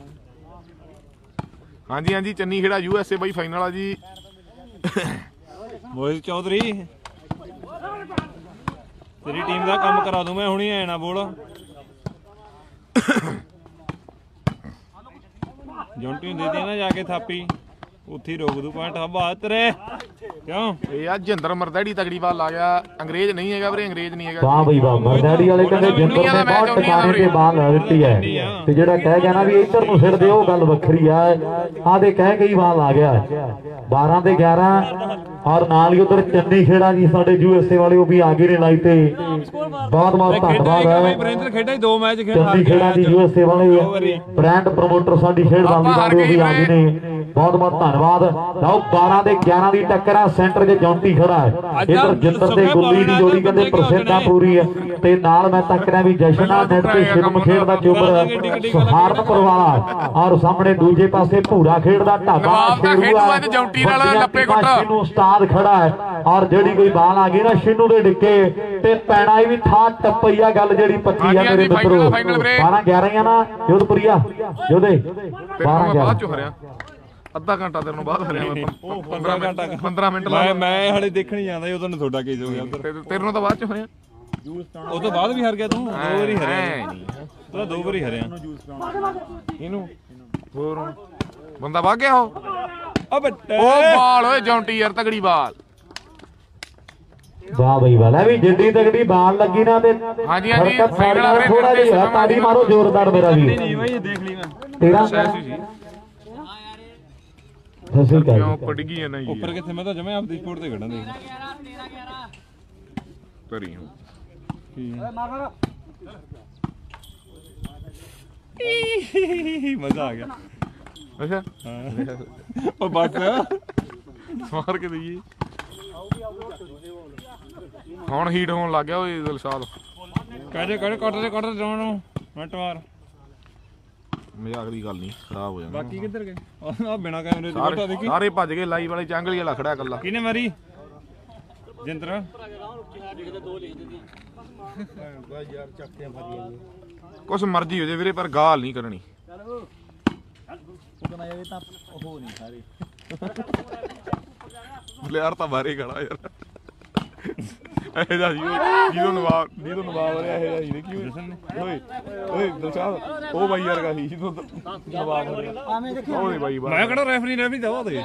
ਹਾਂਜੀ ਹਾਂਜੀ ਚੰਨੀ ਖੇੜਾ USA ਬਾਈ ਫਾਈਨਲ ਆ ਜੀ ਮੋਹਿਤ ਚੌਧਰੀ ਤੇਰੀ ਟੀਮ ਦਾ ਕੰਮ ਕਰਾ ਦੂੰ ਮੈਂ ਹੁਣੀ ਆਣਾ ਬੋਲ ਜੌਂਟੀ ਨੂੰ ਦੇ ਦੇ ਨਾ ਜਾ ਕੇ ਥਾਪੀ ਉੱਥੇ ਰੋਕ ਦੂ ਪੁਆਇੰਟ ਹਵਾ ਤੇਰੇ ਕਿਉਂ ਇਹ ਆ ਜਿੰਦਰ ਮਰਦੈੜੀ ਤਗੜੀ ਬਾਲ ਆ ਗਿਆ ਅੰਗਰੇਜ਼ ਨਹੀਂ ਹੈਗਾ ਵੀਰੇ ਅੰਗਰੇਜ਼ ਨਹੀਂ ਹੈਗਾ ਵਾਹ ਬਈ ਵਾਹ ਮਰਦਾੜੀ ਵਾਲੇ ਕਹਿੰਦੇ ਜਿੰਦਰ ਨੇ ਬਹੁਤ ਟਿਕਾਣੇ ਤੇ ਬਾਲ ਲਾ ਦਿੱਤੀ ਹੈ ਤੇ ਜਿਹੜਾ ਕਹਿ ਗਿਆ ਨਾ ਵੀ ਇੱਧਰ ਨੂੰ ਸਿੱਟ ਦੇ ਉਹ ਗੱਲ ਵੱਖਰੀ ਆ ਆਹ ਦੇ ਕਹਿ ਕੇ ਹੀ ਬਾਲ ਆ ਗਿਆ 12 ਤੇ 11 ਔਰ ਨਾਲ ਹੀ ਉਧਰ ਚੰਨੀ ਖੇੜਾ ਜੀ ਸਾਡੇ USA ਵਾਲੇ ਉਹ ਵੀ ਆ ਗਏ ਨੇ ਲਾਈ ਤੇ ਬਹੁਤ ਬਹੁਤ ਧੰਨਵਾਦ ਹੈ ਬ੍ਰਿੰਦਰ ਖੇਡਾ 2 ਮੈਚ ਚੰਨੀ ਖੇੜਾ ਜੀ USA ਵਾਲੇ ਬ੍ਰਾਂਡ ਪ੍ਰਮੋਟਰ ਸਾਡੀ ਖੇਡ ਬਾਲ ਦੀ ਉਹ ਵੀ ਆ ਗਏ ਨੇ ਬਹੁਤ ਬਹੁਤ ਧੰਨਵਾਦ ਲਓ 12 ਤੇ 11 ਦੀ ਟੱਕਰ ਆ ਸੈਂਟਰ 'ਚ ਜੌਂਟੀ ਖੜਾ ਹੈ ਇਧਰ ਜਿੰਦਰ ਤੇ ਗੁੱਲੀ ਦੀ ਜੋੜੀ ਕਹਿੰਦੇ ਪ੍ਰਸਿੱਧਾ ਪੂਰੀ ਹੈ ਤੇ ਨਾਲ ਮੈਂ ਤੱਕ ਰਿਹਾ ਵੀ ਜਸ਼ਨਾ ਨੈਟ ਤੇ ਸ਼ਿਵਮ ਖੇਡਦਾ ਚੋਬਰ ਸਹਾਰਨਪੁਰ ਵਾਲਾ ਔਰ ਸਾਹਮਣੇ ਦੂਜੇ ਪਾਸੇ ਭੂਰਾ ਖੇਡਦਾ ਢਾਬਾ ਸ਼ੇਰੂਆ ਜੌਂਟੀ ਨਾਲ ਲੱਪੇ ਗੁੱਟ ਨੂੰ ਉਸਤਾਦ ਖੜਾ ਹੈ ਔਰ ਜਿਹੜੀ ਕੋਈ ਬਾਲ ਆ ਗਈ ਨਾ ਸ਼ਿਨੂ ਦੇ ਡਿੱਕੇ ਤੇ ਪੈਣਾ ਵੀ ਠਾ ਟੱਪਈਆ ਗੱਲ ਜਿਹੜੀ ਪੱਕੀ ਆ ਮੇਰੇ ਮਿੱਤਰੋ 12 11 ਆ ਨਾ ਜੋਧਪੁਰੀਆ ਜੋਧੇ 12 ਬਾਅਦ ਚ ਹਰਿਆ ਅੱਧਾ ਘੰਟਾ ਤੇਰੇ ਨੂੰ ਬਾਅਦ ਹਰਿਆ ਮੈਂ 15 ਮਿੰਟ ਮੈਂ ਹਲੇ ਦੇਖਣ ਹੀ ਜਾਂਦਾ ਉਦੋਂ ਤੁਹਾਡਾ ਕੇਸ ਹੋ ਗਿਆ ਤੇਰੇ ਨੂੰ ਤਾਂ ਬਾਅਦ ਚ ਹਰਿਆ ਉਹ ਤੋਂ ਬਾਅਦ ਵੀ ਹਾਰ ਗਿਆ ਤੂੰ 2 ਵਾਰੀ ਹਰਿਆ ਤੂੰ 2 ਵਾਰੀ ਹਰਿਆ ਇਹਨੂੰ ਹੋਰ ਬੰਦਾ ਵਗ ਗਿਆ ਓ ਬੱਟੇ ਉਹ ਬਾਲ ਓਏ ਜੌਂਟੀ ਯਾਰ ਤਗੜੀ ਬਾਲ ਵਾਹ ਬਈ ਵਾਹ ਲੈ ਵੀ ਜਿੱਡੀ ਤਗੜੀ ਬਾਲ ਲੱਗੀ ਨਾ ਤੇ ਹਾਂਜੀ ਹਾਂਜੀ ਥੋੜਾ ਜਿਹਾ ਤਾੜੀ ਮਾਰੋ ਜ਼ੋਰਦਾਰ ਮੇਰਾ ਵੀ ਨਹੀਂ ਬਾਈ ਦੇਖ ਲਈ ਮੈਂ 13 ਸਸੀ ਕਿਉਂ ਪੜ ਗਈ ਹੈ ਨਾ ਉੱਪਰ ਕਿੱਥੇ ਮੈਂ ਤਾਂ ਜਮੇ ਆਪਦੀ ਸਪੋਰਟ ਤੇ ਖੜਾ ਦੇਖ ਕਰੀ ਹੂੰ ਮਜ਼ਾ ਆ ਗਿਆ ਅੱਛਾ ਉਹ ਬਸ ਮਾਰ ਕੇ ਦਈਏ ਹੁਣ ਹੀਟ ਹੋਣ ਲੱਗ ਗਿਆ ਓਏ ਦਿਲਸ਼ਾਦ ਕੱਢ ਕੱਢ ਜਾਣ ਨੂੰ ਮਿੰਟ ਮਾਰ ਮਜ਼ਾਕ ਦੀ ਗੱਲ ਨਹੀਂ ਖਰਾਬ ਹੋ ਜਾਣਾ ਬਾਕੀ ਕਿੱਧਰ ਗਏ ਆ ਬਿਨਾ ਕੈਮਰੇ ਦੀ ਫੋਟੋ ਦੇਖੀ ਸਾਰੇ ਭੱਜ ਗਏ ਲਾਈਵ ਵਾਲੇ ਚੰਗਲੀ ਵਾਲਾ ਖੜਾ ਇਕੱਲਾ ਕਿਹਨੇ ਮਾਰੀ ਜਿੰਦਰ ਕੁਛ ਮਰਜ਼ੀ ਹੋ ਜੇ ਵੀਰੇ ਪਰ ਗਾਲ ਨਹੀਂ ਕਰਨੀ ਸੁਕਣਾ ਜਾਵੇ ਤਾਂ ਉਹ ਨਹੀਂ ਸਾਰੇ ਪਲੇਅਰ ਤਾਂ ਬਾਹਰੇ ਖੜਾ ਯਾਰ ਇਹ ਜਾ ਜੀ ਜਿਹਦੋਂ ਨਵਾਬ ਰਿਹਾ ਇਹ ਜਾ ਜੀ ਦੇਖੀ ਓਏ ਓਏ ਦਰਸ਼ਾਦ ਉਹ ਬਾਈ ਯਾਰ ਗਾ ਸੀ ਜਿਹਦੋਂ ਨਵਾਬ ਹੋ ਰਿਹਾ ਉਹ ਨਹੀਂ ਬਾਈ ਮੈਂ ਕਿਹੜਾ ਰੈਫਰੀ ਦਾ ਉਹ ਦੇ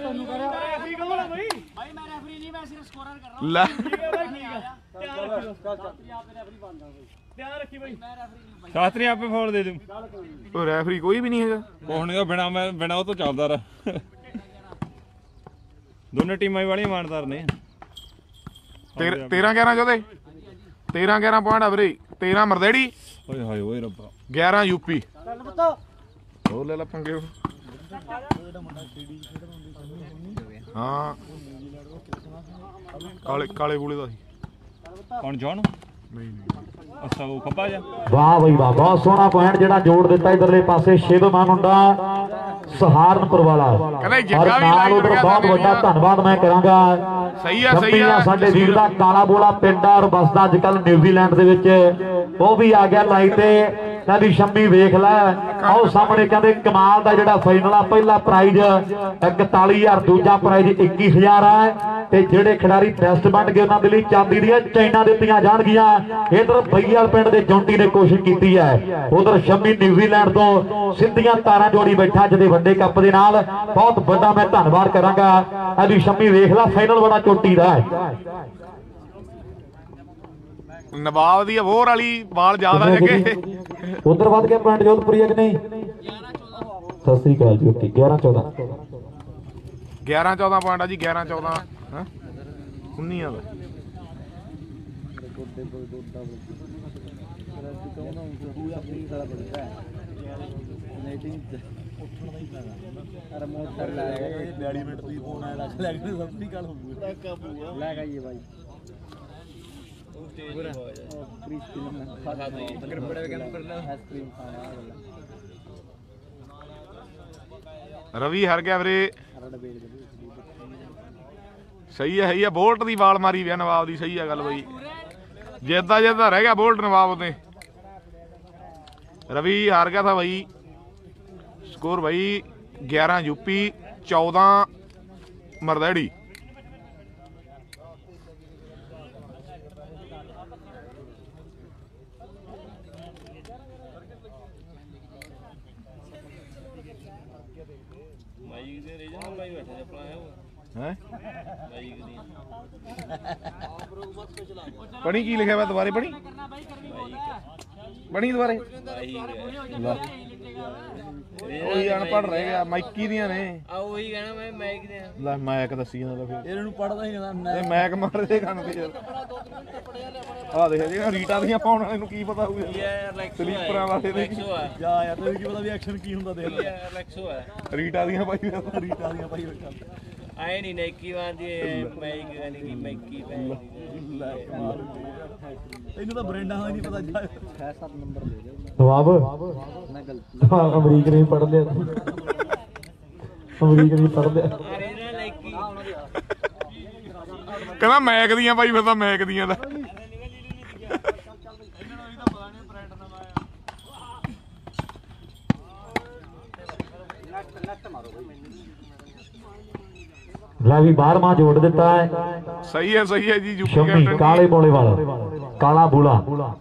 ਲੈ ਸ਼ਾਸਤਰੀ ਆਪੇ ਫੌਲ ਦੇ ਦੂੰ ਉਹ ਰੈਫਰੀ ਕੋਈ ਵੀ ਨਹੀਂ ਹੈਗਾ ਕੋਹਣਗਾ ਬਿਨਾ ਉਹ ਤੋਂ ਚੱਲਦਾ ਰ ਦੋਨੇ ਟੀਮਾਂ ਵਾਲੀਆਂ ਇਮਾਨਦਾਰ ਨੇ 13-11 ਚੋਦੇ 13-11 ਪੁਆਇੰਟ ਆ ਵੀਰੇ 13 ਮਰਦੇੜੀ ਓਏ ਹਾਏ ਓਏ ਰੱਬਾ 11 ਯੂਪੀ ਉਹ ਲੈ ਲਾ ਪੰਗੇ ਹਾਂ ਕਾਲੇ ਬੂਲੇ ਦਾ ਸੀ ਕੌਣ ਜੌਨ ਨਹੀਂ ਅੱਛਾ ਉਹ ਖੱਪਾ ਜਾ ਵਾਹ ਬਈ ਵਾਹ, ਬਹੁਤ ਸੋਹਣਾ ਪੁਆਇੰਟ ਜਿਹੜਾ ਜੋੜ ਦਿੱਤਾ ਇਧਰਲੇ ਪਾਸੇ ਸ਼ਿਵਮਾਨ ਮੁੰਡਾ ਸਹਾਰਨਪੁਰ ਵਾਲਾ। ਕਹਿੰਦਾ ਔਰ ਜੱਗਾ ਵੀ ਨਾਲ ਲਾਈਵ ਉਧਰ ਗਿਆ ਬਹੁਤ ਵੱਡਾ ਧੰਨਵਾਦ ਮੈਂ ਕਰਾਂਗਾ ਸਹੀ ਆ ਸਾਡੇ ਵੀਰ ਦਾ ਕਾਲਾ ਬੋਲਾ ਪਿੰਡ ਆ ਔਰ ਬਸਦਾ ਅੱਜ ਕੱਲ ਨਿਊਜ਼ੀਲੈਂਡ ਦੇ ਵਿੱਚ ਉਹ ਵੀ ਆ ਗਿਆ ਲਾਈਵ ਤੇ। ਕਹਿੰਦੀ ਸ਼ੰਮੀ ਵੇਖ ਲੈ ਆਓ ਸਾਹਮਣੇ ਕਹਿੰਦੇ ਕਮਾਲ ਦਾ ਜਿਹੜਾ ਫਾਈਨਲ ਆ ਪਹਿਲਾ ਪ੍ਰਾਈਜ਼ 41000 ਦੂਜਾ ਪ੍ਰਾਈਜ਼ 21000 ਹੈ ਤੇ ਜਿਹੜੇ ਖਿਡਾਰੀ ਬੈਸਟ ਬਣ ਗਏ ਉਹਨਾਂ ਦੇ ਲਈ ਚਾਂਦੀ ਦੀਆਂ ਚੈਨਾਂ ਦਿੱਤੀਆਂ ਜਾਣਗੀਆਂ। ਇਧਰ ਬਈਆਲ ਪਿੰਡ ਦੇ ਜੌਂਟੀ ਨੇ ਕੋਸ਼ਿਸ਼ ਕੀਤੀ ਹੈ ਉਧਰ ਸ਼ੰਮੀ ਨਿਊਜ਼ੀਲੈਂਡ ਤੋਂ ਸਿੱਧੀਆਂ ਤਾਰਾਂ ਜੋੜੀ ਬੈਠਾ ਜਿਹਦੇ ਵੱਡੇ ਕੱਪ ਦੇ ਨਾਲ ਬਹੁਤ ਵੱਡਾ ਮੈਂ ਧੰਨਵਾਦ ਕਰਾਂਗਾ। ਅਭੀ ਸ਼ੰਮੀ ਵੇਖ ਲੈ ਫਾਈਨਲ ਬੜਾ ਚੋਟੀ ਦਾ ਹੈ। ਨਵਾਬ ਦੀ ਹੋਰ ਵਾਲੀ ਬਾਲ ਜ਼ਿਆਦਾ ਜੱਗੇ ਉਧਰ ਵੱਧ ਕੇ ਪੁਆਇੰਟ ਜੋਧਪੁਰੀ ਹੈ ਕਿ ਨਹੀਂ? ਸਤਿ ਸ੍ਰੀ ਅਕਾਲ ਜੀ। ਓਕੇ 11-14 11-14 ਪੁਆਇੰਟ ਆ ਜੀ 11-14 ਹਾਂ 19 ਆ ਰਵੀ ਹਰ ਗਿਆ ਵੀਰੇ ਸਹੀ ਹੈ ਬੋਲਟ ਦੀ ਬਾਲ ਮਾਰੀ ਵੀ ਨਵਾਬ ਦੀ ਸਹੀ ਆ ਗੱਲ ਬਈ ਜਿੱਦਾਂ ਰਹਿ ਗਿਆ ਬੋਲਟ ਨਵਾਬ ਤੇ ਰਵੀ ਹਾਰ ਗਿਆ था भाई स्कोर भाई 11 यूपी 14 मरदेड़ी। पढ़ी की लिखा हुआ दोबारे पढ़ी दोबारे ਉਹੀ ਅਨਪੜ੍ਹ ਰਹਿ ਗਿਆ ਮਾਈਕੀ ਦੀਆਂ ਨੇ ਆ ਉਹੀ ਕਹਿਣਾ ਮੈਂ ਮੈਕ ਦੇ ਲੈ ਮੈਕ ਦੱਸੀ ਜਾਂਦਾ ਫਿਰ ਇਹਨਾਂ ਨੂੰ ਪੜਦਾ ਹੀ ਨਾ ਇਹ ਮੈਕ ਮਾਰਦੇ ਕੰਨ ਤੇ ਯਾਰ ਆ ਦੇਖ ਜਿਹੜਾ ਰੀਟਾ ਦੀਆਂ ਪਾਉਣ ਵਾਲੇ ਨੂੰ ਕੀ ਪਤਾ ਹੋਊਗਾ ਯਾਰ ਸਲੀਪਰਾਂ ਵਾਲੇ ਦੇ ਜਾ ਯਾਰ ਤੈਨੂੰ ਕੀ ਪਤਾ ਵੀ ਐਕਸ਼ਨ ਕੀ ਹੁੰਦਾ ਦੇਖ ਲੈ ਰਿਲੈਕਸੋ ਹੈ ਰੀਟਾ ਦੀਆਂ ਪਾਈ ਰੱਖਾ ਆਏ ਨਹੀਂ ਨਾਈਕੀ ਵਾਂਦੀ ਮੈਕ ਗਾਣੀ ਕੀ ਮਾਈਕੀ ਇਹਨੂੰ ਤਾਂ ਬ੍ਰਾਂਡਾਂ ਦਾ ਨਹੀਂ ਪਤਾ 6-7 ਨੰਬਰ ਦੇ ਦੇ ਨਵਾਬ ਅਮਰੀਕ ਨੇ ਪੜ ਲਿਆ ਅਮਰੀਕ ਨੇ ਪੜ ਲਿਆ ਕਹਿੰਦਾ ਮੈਕ ਦੀਆਂ ਭਾਈ ਫਿਰ ਤਾਂ ਮੈਕ ਦੀਆਂ ਦਾ ਲੈ ਵੀ 12ਵਾਂ ਜੋੜ ਦਿੱਤਾ ਹੈ ਸਹੀ ਹੈ ਜੀ ਯੂਪੀ ਸ਼ੰਮੀ ਕੈਪਟਨ ਕਾਲੇ ਬੋਲੇ ਵਾਲਾ ਕਾਲਾ ਬੋਲਾ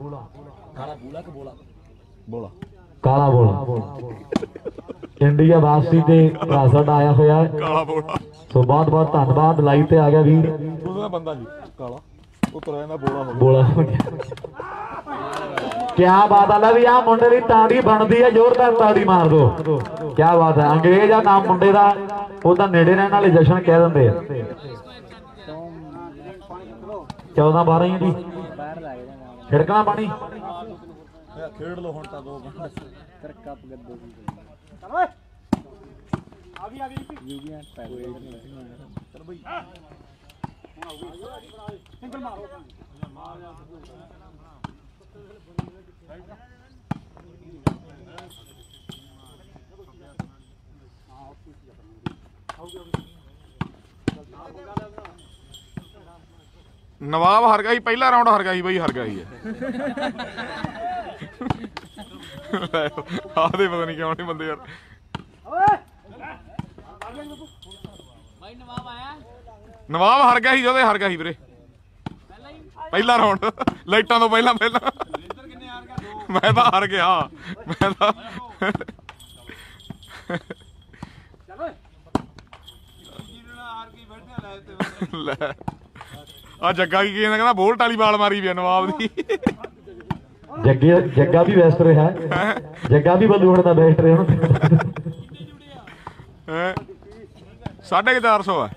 ਕਾਲਾ ਬੋਲਾ ਇੰਡੀਆ ਵਾਸੀ ਤੇ ਭਰਾ ਸਾਡਾ ਆਇਆ ਹੋਇਆ ਹੈ ਕਾਲਾ ਬੋਲਾ ਸੋ ਬਹੁਤ ਬਹੁਤ ਧੰਨਵਾਦ ਲਾਈਵ ਤੇ ਆ ਗਿਆ ਵੀਰ ਉਹਦਾ ਬੰਦਾ ਜੀ ਕਾਲਾ ਉਹ ਤੁਰਿਆ ਨਾ ਬੋਲਾ ਹੋ ਗਿਆ ਕਿਆ ਬਾਤ ਆ। ਲੈ ਵੀ ਆ ਮੁੰਡੇ ਦੀ ਤਾੜੀ ਬਣਦੀ ਹੈ ਜ਼ੋਰਦਾਰ ਤਾੜੀ ਮਾਰ ਦੋ ਕਿਆ ਬਾਤ ਹੈ। ਅੰਗਰੇਜ਼ ਆ ਨਾਮ ਮੁੰਡੇ ਦਾ ਉਹਦਾ ਨੇੜੇ ਰਹਿਣ ਵਾਲੇ ਜਸ਼ਨ ਕਹਿ ਦਿੰਦੇ ਆ 14-12 ਹੀ ਜੀ ਛਿੜਕਣਾ ਪਾਣੀ ਖੇਡ ਲੋ ਹੁਣ ਤਾਂ ਦੋ ਫਿਰ ਕੱਪ ਗੱਦੋ ਆ ਗਈ ਯੂਵੀਆਂ ਚਲ ਬਈ ਸਿੰਗਲ ਮਾਰੋ ਨਵਾਬ ਹਰ ਗਿਆ ਸੀ ਪਹਿਲਾ ਰਾਉਂਡ ਹਰ ਗਿਆ ਸੀ ਬਈ ਹਰ ਗਿਆ ਸੀ ਆਦੇ ਪਤਾ ਨਹੀਂ ਕਿਉਂ ਨਹੀਂ ਬੰਦੇ ਯਾਰ ਨਵਾਬ ਹਾਰ ਗਿਆ ਸੀ ਜਦੋਂ ਹਾਰ ਗਿਆ ਸੀ ਵੀਰੇ ਪਹਿਲਾ ਰਾਉਂਡ ਲਾਈਟਾਂ ਤੋਂ ਪਹਿਲਾਂ ਮੈਂ ਤਾਂ ਹਾਰ ਗਿਆ ਮੈਂ ਤਾਂ ਲੈ ਆ ਜੱਗਾ ਕੀ ਕਹਿੰਦਾ ਬੋਲਟ ਵਾਲੀ ਬਾਲ ਮਾਰੀ ਵੀ ਨਵਾਬ ਦੀ ਜੱਗਾ ਵੀ ਬੈਸਟ ਰਿਹਾ ਜੱਗਾ ਵੀ ਬੱਲੂ ਹੁਣ ਦਾ ਬੈਸਟ ਰਿਹਾ ਹੁਣ 450 ਆ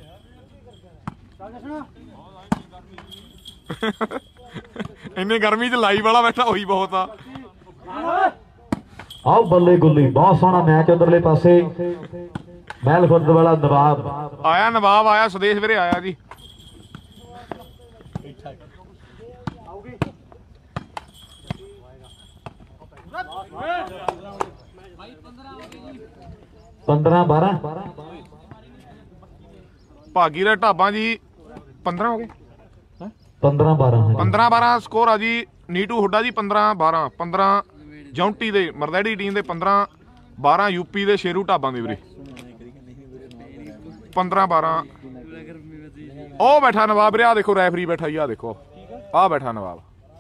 ਇੰਨੀ ਗਰਮੀ ਚ ਲਾਈਵ ਵਾਲਾ ਬੈਠਾ ਉਹੀ ਬਹੁਤ ਆ ਆਓ ਬੱਲੇ ਗੁੱਲੀ ਬਹੁਤ ਸੋਹਣਾ ਮੈਚ ਉਧਰਲੇ ਪਾਸੇ ਮਹਿਲ ਖੁਰਦ ਵਾਲਾ ਨਵਾਬ ਆਇਆ ਸੁਦੇਸ਼ ਵੀਰੇ ਆਇਆ ਜੀ ਪੰਦਰਾਂ 12 ਭਾਗੀ ਦਾ ਢਾਬਾ ਜੀ 15 ਹੋ ਗਏ 15-12 ਸਕੋਰ ਆ ਜੀ ਨੀਟੂ ਹੁੱਡਾ ਜੀ 15 ਜੌਂਟੀ ਦੇ ਮਰਦੈੜੀ ਟੀਮ ਦੇ 15 ਯੂਪੀ ਦੇ ਸ਼ੇਰੂ ਢਾਬਾਂ ਦੇ ਵੀਰੇ 15 ਉਹ ਬੈਠਾ ਨਵਾਬ ਵੀਰੇ ਆ ਦੇਖੋ ਰੈਫਰੀ ਬੈਠਾ ਜੀ ਆ ਦੇਖੋ ਆ ਬੈਠਾ ਨਵਾਬ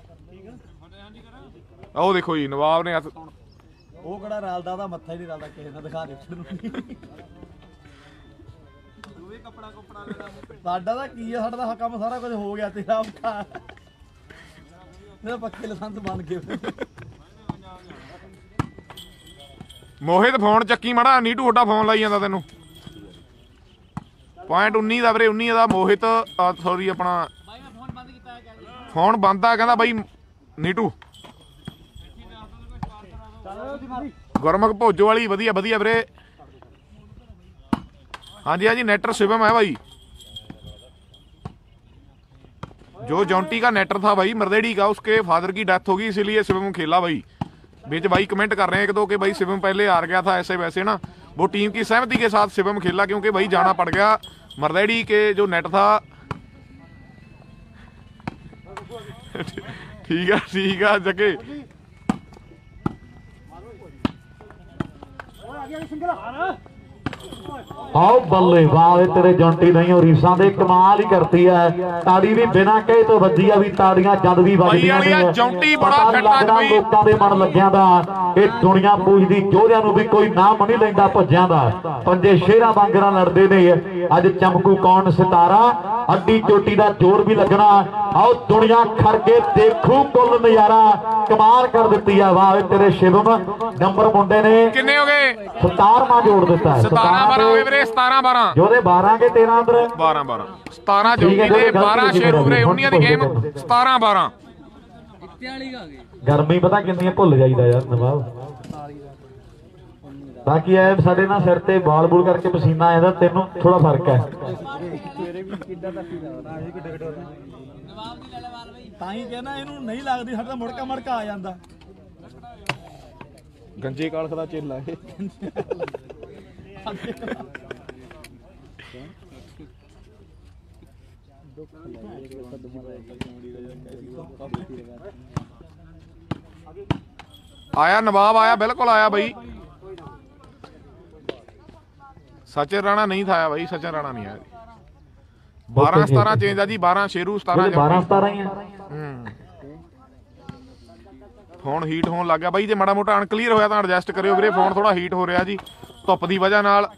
ਉਹ ਦੇਖੋ ਜੀ ਨਵਾਬ ਨੇ ਉਹ ਕਿਹੜਾ ਰਲਦਾ ਉਹਦਾ ਮੱਥਾ ਹੀ ਨਹੀਂ ਰਲਦਾ ਕਿਸੇ ਨਾਲ ਦਿਖਾ ਦੇ ਸਾਡਾ ਤਾਂ ਕੀ ਆ ਸਾਡਾ ਤਾਂ ਕੰਮ ਸਾਰਾ ਕੁਝ ਹੋ ਗਿਆ ਤੇਰਾ ਔਖਾ ਮੇਰਾ ਪੱਕੇ ਲਾਇਸੈਂਸ ਬਣ ਗਏ ਮੋਹਿਤ ਫੋਨ ਚੱਕੀ ਮੜਾ ਨੀਟੂ ਹੁੱਡਾ ਫੋਨ ਲਾਈ ਜਾਂਦਾ ਤੈਨੂੰ ਪੁਆਇੰਟ 19 ਦਾ ਵੀਰੇ 19 ਦਾ ਮੋਹਿਤ ਸੌਰੀ ਆਪਣਾ ਫੋਨ ਬੰਦ ਆ ਕਹਿੰਦਾ ਬਾਈ ਨੀਟੂ ਗੁਰਮੁਖ ਭੋਜੋ ਵਾਲੀ ਵਧੀਆ ਵੀਰੇ ਹਾਂਜੀ ਹਾਂਜੀ नेटर शिवम है भाई जो जॉन्टी का नेटर था भाई मरदेड़ी का उसके फादर की डेथ हो गई इसीलिए शिवम खेला भाई बीच भाई कमेंट कर रहे हैं एक दो कि भाई शिवम पहले हार गया था ऐसे वैसे ना वो टीम की सहमति के साथ शिवम खेला क्योंकि भाई जाना पड़ गया मरदेड़ी के जो नेट था ठीक है जगे ਆਓ ਬੱਲੇ ਵਾਹ ਤੇਰੇ ਜੌਂਟੀ ਨਹੀਂ ਉਹ ਰੀਸਾਂ ਦੇ ਕਮਾਲ ਹੀ ਕਰਤੀ ਐ ਤਾੜੀ ਵੀ ਬਿਨਾਂ ਕਹੇ ਤੋਂ ਵੱਜੀ ਆ ਵੀ ਤਾੜੀਆਂ ਜਦ ਵੀ ਵੱਜਦੀਆਂ ਨੇ ਜੌਂਟੀ ਬੜਾ ਫਿੱਟ ਅੱਜ ਬਈ ਲੋਕਾਂ ਦੇ ਮਨ ਲੱਗਿਆਂ ਦਾ ਇਹ ਦੁਨੀਆ ਪੂਜਦੀ ਯੋਧਿਆਂ ਨੂੰ ਵੀ ਕੋਈ ਨਾਮ ਨਹੀਂ ਲੈਂਦਾ ਭੱਜਿਆਂ ਦਾ ਪੰਜੇ ਸ਼ੇਰਾਂ ਵਾਂਗਰਾਂ ਲੜਦੇ ਨੇ ਅੱਜ ਚਮਕੂ ਕੌਣ ਸਿਤਾਰਾ ਅੱਡੀ ਚੋਟੀ ਦਾ ਜ਼ੋਰ ਵੀ ਲੱਗਣਾ ਆਓ ਦੁਨੀਆ ਖੜ ਕੇ ਦੇਖੂ ਕੁੱਲ ਨਜ਼ਾਰਾ ਕਮਾਲ ਕਰ ਦਿੱਤੀ ਆ ਵਾਹ ਤੇਰੇ ਸ਼ਿਵਮ ਨੰਬਰ ਮੁੰਡੇ ਨੇ ਕਿੰਨੇ ਹੋ ਗਏ 17ਵਾਂ ਜੋੜ ਦਿੱਤਾ 17-12 ਹੋਏ ਵੀਰੇ 17-12 ਜੋਦੇ 12 ਕੇ 13 ਅੰਦਰ 12 17 ਜੋਗੀ ਦੇ 12 ਸ਼ੇਰੂ ਵੀਰੇ ਉਹਨੀਆਂ ਦੀ ਗੇਮ 17-12 ਗਰਮੀ ਪਤਾ ਕਿੰਨੀ ਭੁੱਲ ਜਾਈਦਾ ਯਾਰ ਨਵਾਬ ਬਾਕੀ ਐ ਸਾਡੇ ਨਾਲ ਸਿਰ ਤੇ ਬਾਲ ਬੂਲ ਕਰਕੇ ਪਸੀਨਾ ਆ ਜਾਂਦਾ ਤੈਨੂੰ ਥੋੜਾ ਫਰਕ ਹੈ ਤਾਂ ਹੀ ਕਹਿੰਦਾ ਇਹਨੂੰ ਨਹੀਂ ਲੱਗਦੀ ਸਾਡਾ ਮੁੜਕਾ ਆ ਜਾਂਦਾ ਗੰਜੇ ਕਾਲਖ ਦਾ ਚੇਲਾ ਇਹ आया नवाब आया बिल्कुल आया भाई सचिन राणा नहीं था आया भाई सचिन राणा नहीं आया 12-17 चेंज है जी 12 शेरू 17 12-17 ही है फोन हीट होने लग गया भाई जे माड़ा मोटा अनक्लीयर होया तां एडजस्ट करियो वीरे फोन थोड़ा हीट हो रहा जी धुप की वजह नाल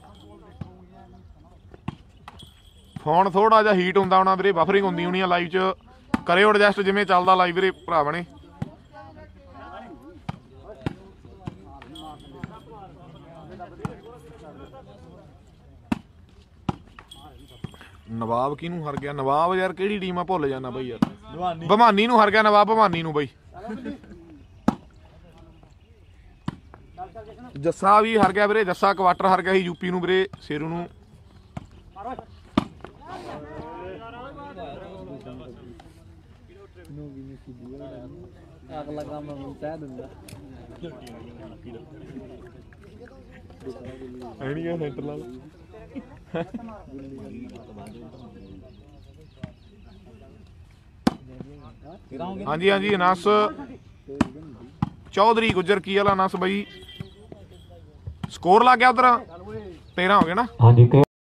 फोन थोड़ा जिहा हीट हुंदा होना वीरे बफरिंग हुंदी होनी लाइव च करियो एडजस्ट जिवें चलदा लाइव वीरे भरा बने नवाब किनू हर गया नवाब यार केड़ी टीम आ भुल जाना बई यार भवानी नू हर गया नवाब भवानी नू बई जस्सा भी हर गया वीरे जस्सा क्वार्टर हर गया यूपी नू वीरे शेरू नू सेंटर ला हाँ जी हाँ जी अनस चौधरी गुजर की वाला अनस बई स्कोर लग गया उधर 13 हो गया ना। हाँ जी।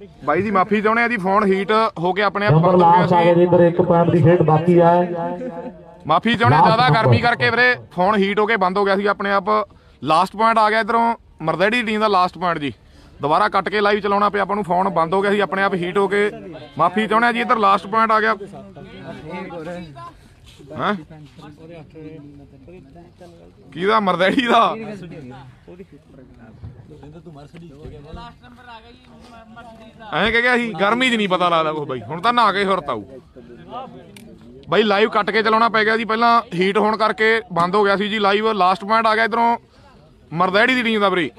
ਬਾਈ ਦੀ ਮਾਫੀ ਚਾਹੁੰਦੇ ਆ ਜੀ, ਫੋਨ ਹੀਟ ਹੋ ਕੇ ਆਪਣੇ ਆਪ ਨੰਬਰ ਬੰਦ ਹੋ ਲਾਸਟ ਆ ਗਿਆ ਗਿਆ ਜੀ ਸੀ। ਇੱਧਰ 1 ਪੁਆਇੰਟ ਦੀ ਖੇਡ ਬਾਕੀ ਆ। ਮਾਫੀ ਚਾਹੁੰਦੇ ਆ, ਜ਼ਿਆਦਾ ਗਰਮੀ ਕਰਕੇ ਵੀਰੇ ਫੋਨ ਹੀਟ ਹੋ ਕੇ ਬੰਦ ਹੋ ਗਿਆ ਸੀ ਆਪਣੇ ਆਪ। ਲਾਸਟ ਪੁਆਇੰਟ ਆ ਗਿਆ ਇਧਰੋਂ ਮਰਦੇੜੀ ਟੀਮ ਦਾ ਲਾਸਟ ਪੁਆਇੰਟ ਜੀ, ਦੁਬਾਰਾ ਕੱਟ ਕੇ ਲਾਈਵ ਚਲਾਉਣਾ ਪਿਆ ਆਪਾਂ ਨੂੰ, ਫੋਨ ਬੰਦ ਹੋ ਗਿਆ ਸੀ ਆਪਣੇ ਆਪ ਹੀਟ ਹੋ ਕੇ। ਮਾਫੀ ਚਾਹੁੰਦੇ ਆ ਜੀ, ਇੱਧਰ ਲਾਸਟ ਪੁਆਇੰਟ ਆ ਗਿਆ। ਹੈਂ ਕਿਹਦਾ? ਮਰਦੇੜੀ ਦਾ। ਐਂ ਕਹਿ ਗਿਆ ਸੀ ਗਰਮੀ 'ਚ ਨਹੀਂ ਪਤਾ ਲੱਗਦਾ ਕੁਛ ਬਾਈ, ਹੁਣ ਤਾਂ ਨਹਾ ਕੇ ਹੁਰਤ ਆਊ ਬਾਈ। ਲਾਈਵ ਕੱਟ ਕੇ ਚਲਾਉਣਾ ਪੈ ਗਿਆ ਜੀ, ਪਹਿਲਾਂ ਹੀਟ ਹੋਣ ਕਰਕੇ ਬੰਦ ਹੋ ਗਿਆ ਸੀ ਜੀ ਲਾਈਵ। ਲਾਸਟ ਪੁਆਇੰਟ ਆ ਗਿਆ ਇਧਰੋਂ ਮਰਦੇੜੀ ਦੀ ਟੀਮ ਦਾ ਵੀਰੇ।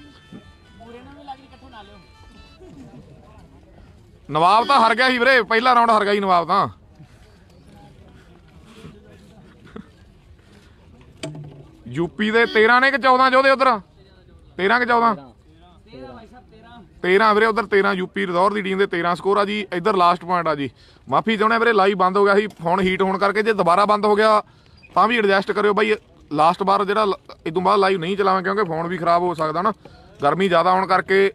ਨਵਾਬ ਤਾਂ ਹਾਰ ਗਿਆ ਸੀ ਵੀਰੇ, ਪਹਿਲਾ ਰਾਉਂਡ ਹਾਰ ਗਿਆ ਜੀ ਨਵਾਬ ਤਾਂ। ਯੂਪੀ ਦੇ 13 ਨੇ ਕਿ 14 ਜੋਧੇ ਉਧਰ? 13 ਕਿ 14? 13 ਵੀਰੇ ਉਧਰ 13 ਯੂਪੀ ਰਦੌਰ ਦੀ ਟੀਮ ਦੇ 13 ਸਕੋਰ ਆ ਜੀ। ਇੱਧਰ ਲਾਸਟ ਪੁਆਇੰਟ ਆ ਜੀ। ਮਾਫੀ ਚਾਹੁੰਦੇ ਵੀਰੇ, ਲਾਈਵ ਬੰਦ ਹੋ ਗਿਆ ਸੀ ਫੋਨ ਹੀਟ ਹੋਣ ਕਰਕੇ। ਜੇ ਦੁਬਾਰਾ ਬੰਦ ਹੋ ਗਿਆ ਤਾਂ ਵੀ ਐਡਜਸਟ ਕਰਿਓ ਬਾਈ। ਲਾਸਟ ਵਾਰ ਜਿਹੜਾ ਇਸ ਤੋਂ ਬਾਅਦ ਲਾਈਵ ਨਹੀਂ ਚਲਾਵਾਂ ਕਿਉਂਕਿ ਫੋਨ ਵੀ ਖਰਾਬ ਹੋ ਸਕਦਾ ਨਾ, ਗਰਮੀ ਜ਼ਿਆਦਾ ਹੋਣ ਕਰਕੇ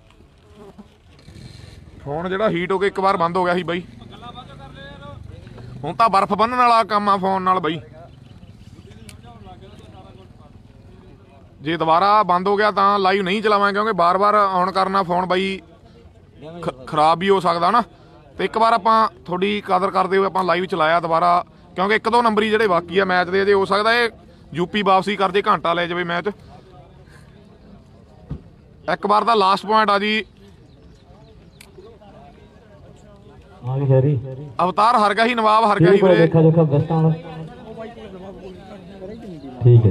ਫੋਨ ਜਿਹੜਾ ਹੀਟ ਹੋ ਕੇ ਇੱਕ ਵਾਰ ਬੰਦ ਹੋ ਗਿਆ ਸੀ ਬਾਈ। ਹੁਣ ਤਾਂ ਬਰਫ਼ ਬੰਨਣ ਵਾਲਾ ਕੰਮ ਆ ਫੋਨ ਨਾਲ ਬਾਈ। ਜੇ ਦੁਬਾਰਾ ਬੰਦ ਹੋ ਗਿਆ ਤਾਂ ਲਾਈਵ ਨਹੀਂ ਚਲਾਵਾਂਗੇ ਕਿਉਂਕਿ ਬਾਰ-ਬਾਰ ਔਨ ਕਰਨਾ ਫੋਨ ਬਾਈ ਖਰਾਬ ਵੀ ਹੋ ਸਕਦਾ ਨਾ। ਤੇ ਇੱਕ ਵਾਰ ਆਪਾਂ ਤੁਹਾਡੀ ਕਦਰ ਕਰਦੇ ਹੋਏ ਆਪਾਂ ਲਾਈਵ ਚਲਾਇਆ ਦੁਬਾਰਾ, ਕਿਉਂਕਿ 1-2 ਨੰਬਰ ਹੀ ਜਿਹੜੇ ਬਾਕੀ ਆ ਮੈਚ ਦੇ, ਜੇ ਹੋ ਸਕਦਾ ਇਹ ਯੂਪੀ ਵਾਪਸੀ ਕਰ ਜੇ, ਘੰਟਾ ਲੈ ਜਾਵੇ ਮੈਚ। ਇੱਕ ਵਾਰ ਦਾ ਲਾਸਟ ਪੁਆਇੰਟ ਆ ਜੀ। ਅਵਤਾਰ ਹਾਰ ਗਿਆ ਸੀ, ਨਵਾਬ ਹਾਰ ਗਿਆ ਸੀ ਵੀਰੇ। ਦੇਖਾ ਬੈਸਟਾਂ ਦਾ ਠੀਕ ਹੈ।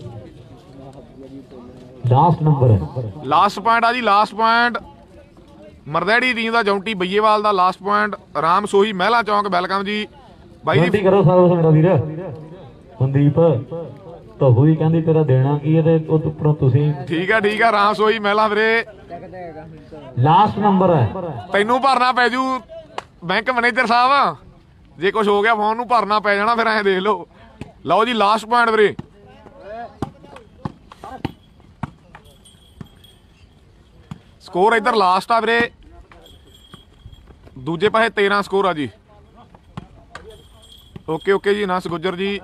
ਲਾਸਟ ਨੰਬਰ ਲਾਸਟ ਪੁਆਇੰਟ ਆ ਜੀ, ਲਾਸਟ ਪੁਆਇੰਟ ਮਰਦੇੜੀ ਟੀਮ ਦਾ ਜੌਂਟੀ ਬਈਏਵਾਲ ਦਾ last point. Ram Sohi Mahila Chowk welcome ਜੀ ਬਾਈ ਜੀ। ਕਰੋ ਸਰਵਿਸ ਮੇਰਾ ਵੀਰ ਸੰਦੀਪ ਤਹੂ ਹੀ ਕਹਿੰਦੀ ਤੇਰਾ ਦੇਣਾ ਕੀ ਹੈ ਤੇ ਉੱਪਰੋਂ ਤੁਸੀਂ। ਠੀਕ ਆ ਰਾਮ ਸੋਹੀ ਮਹਿਲਾ ਵੀਰੇ। ਲਾਸਟ ਨੰਬਰ ਹੈ, ਤੈਨੂੰ ਭਰਨਾ ਪੈ ਜੂ ਬੈਂਕ ਮੈਨੇਜਰ ਸਾਹਿਬ, ਜੇ ਕੁਝ ਹੋ ਗਿਆ ਫੋਨ ਨੂੰ ਭਰਨਾ ਪੈ ਜਾਣਾ ਫਿਰ। ਐਂ ਦੇਖ ਲਓ। ਲਓ ਜੀ ਲਾਸਟ ਪੁਆਇੰਟ ਵੀਰੇ। ਸਕੋਰ ਇੱਧਰ ਲਾਸਟ ਆ ਵੀਰੇ, ਦੂਜੇ ਪਾਸੇ 13 ਸਕੋਰ ਆ ਜੀ। ਓਕੇ ਜੀ ਨਸ ਗੁੱਜਰ ਜੀ।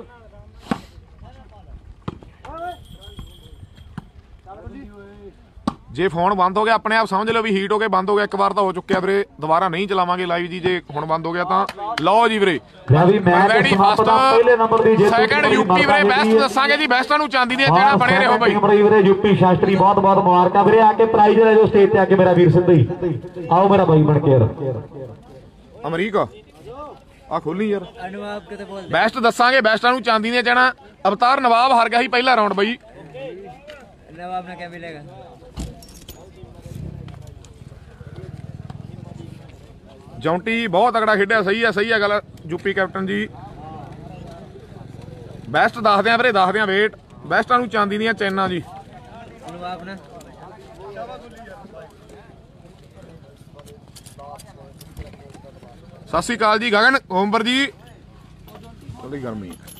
ਜੇ ਫੋਨ ਬੰਦ ਹੋ ਗਿਆ ਆਪਣੇ ਆਪ ਸਮਝ ਲਓ ਵੀ ਹੀਟ ਹੋ ਕੇ ਬੰਦ ਹੋ ਗਿਆ। ਇੱਕ ਵਾਰ ਤਾਂ ਹੋ ਚੁੱਕਿਆ ਵੀਰੇ, ਦੁਬਾਰਾ ਨਹੀਂ ਚਲਾਵਾਂਗੇ ਲਾਈਵ ਜੀ ਜੇ ਹੁਣ ਬੰਦ ਹੋ ਗਿਆ ਤਾਂ। ਲਓ ਜੀ ਵੀਰੇ ਮਰਦੇੜੀ ਫਸਟ, ਸੈਕੰਡ ਯੂਪੀ ਵੀਰੇ। ਬੈਸਟ ਦੱਸਾਂਗੇ ਜੀ, ਬੈਸਟਾਂ ਨੂੰ ਚਾਂਦੀ ਦੀਆਂ ਚੈਨਾਂ ਬਣੇ ਰਹੋ ਬਾਈ ਵੀਰੇ। ਯੂਪੀ ਸ਼ਾਸਤਰੀ ਬਹੁਤ ਮੁਬਾਰਕਾਂ ਵੀਰੇ। ਆ ਕੇ ਪ੍ਰਾਈਜ਼ ਲੈ ਜਾਓ ਸਟੇਜ ਤੇ ਆ ਕੇ ਮੇਰਾ ਵੀਰ ਸਿੰਧੀ। ਆਓ ਮੇਰਾ ਬਾਈ ਬਣ ਕੇ ਯਾਰ। ਅਮਰੀਕਾ ਆ ਖੋਲੀ ਯਾਰ। ਬੈਸਟ ਦੱਸਾਂਗੇ, ਬੈਸਟਾਂ ਨੂੰ ਚਾਂਦੀ ਦੀਆਂ ਚੈਨਾਂ। ਅਵਤਾਰ ਨਵਾਬ ਹਾਰ ਗਿਆ ਸੀ ਪਹਿਲਾ ਰਾਉਂਡ ਬਾਈ। नवाब ने क्या मिलेगा? ਜੌਂਟੀ ਬਹੁਤ ਤਗੜਾ ਖੇਡਿਆ। ਸਹੀ ਹੈ ਗੱਲ ਯੂਪੀ ਕੈਪਟਨ ਜੀ। ਬੈਸਟ ਦੱਸਦੇ ਆ ਵੀਰੇ, ਦੱਸਦੇ ਆ ਵੇਟ। ਬੈਸਟਾਂ ਨੂੰ ਚਾਂਦੀ ਦੀਆਂ ਚੈਨਾਂ ਜੀ। नवाब ने ਸਤਿ ਸ਼੍ਰੀ ਅਕਾਲ ਜੀ ਗਗਨ ਓਮਬਰ ਜੀ। ਥੋੜੀ ਗਰਮੀ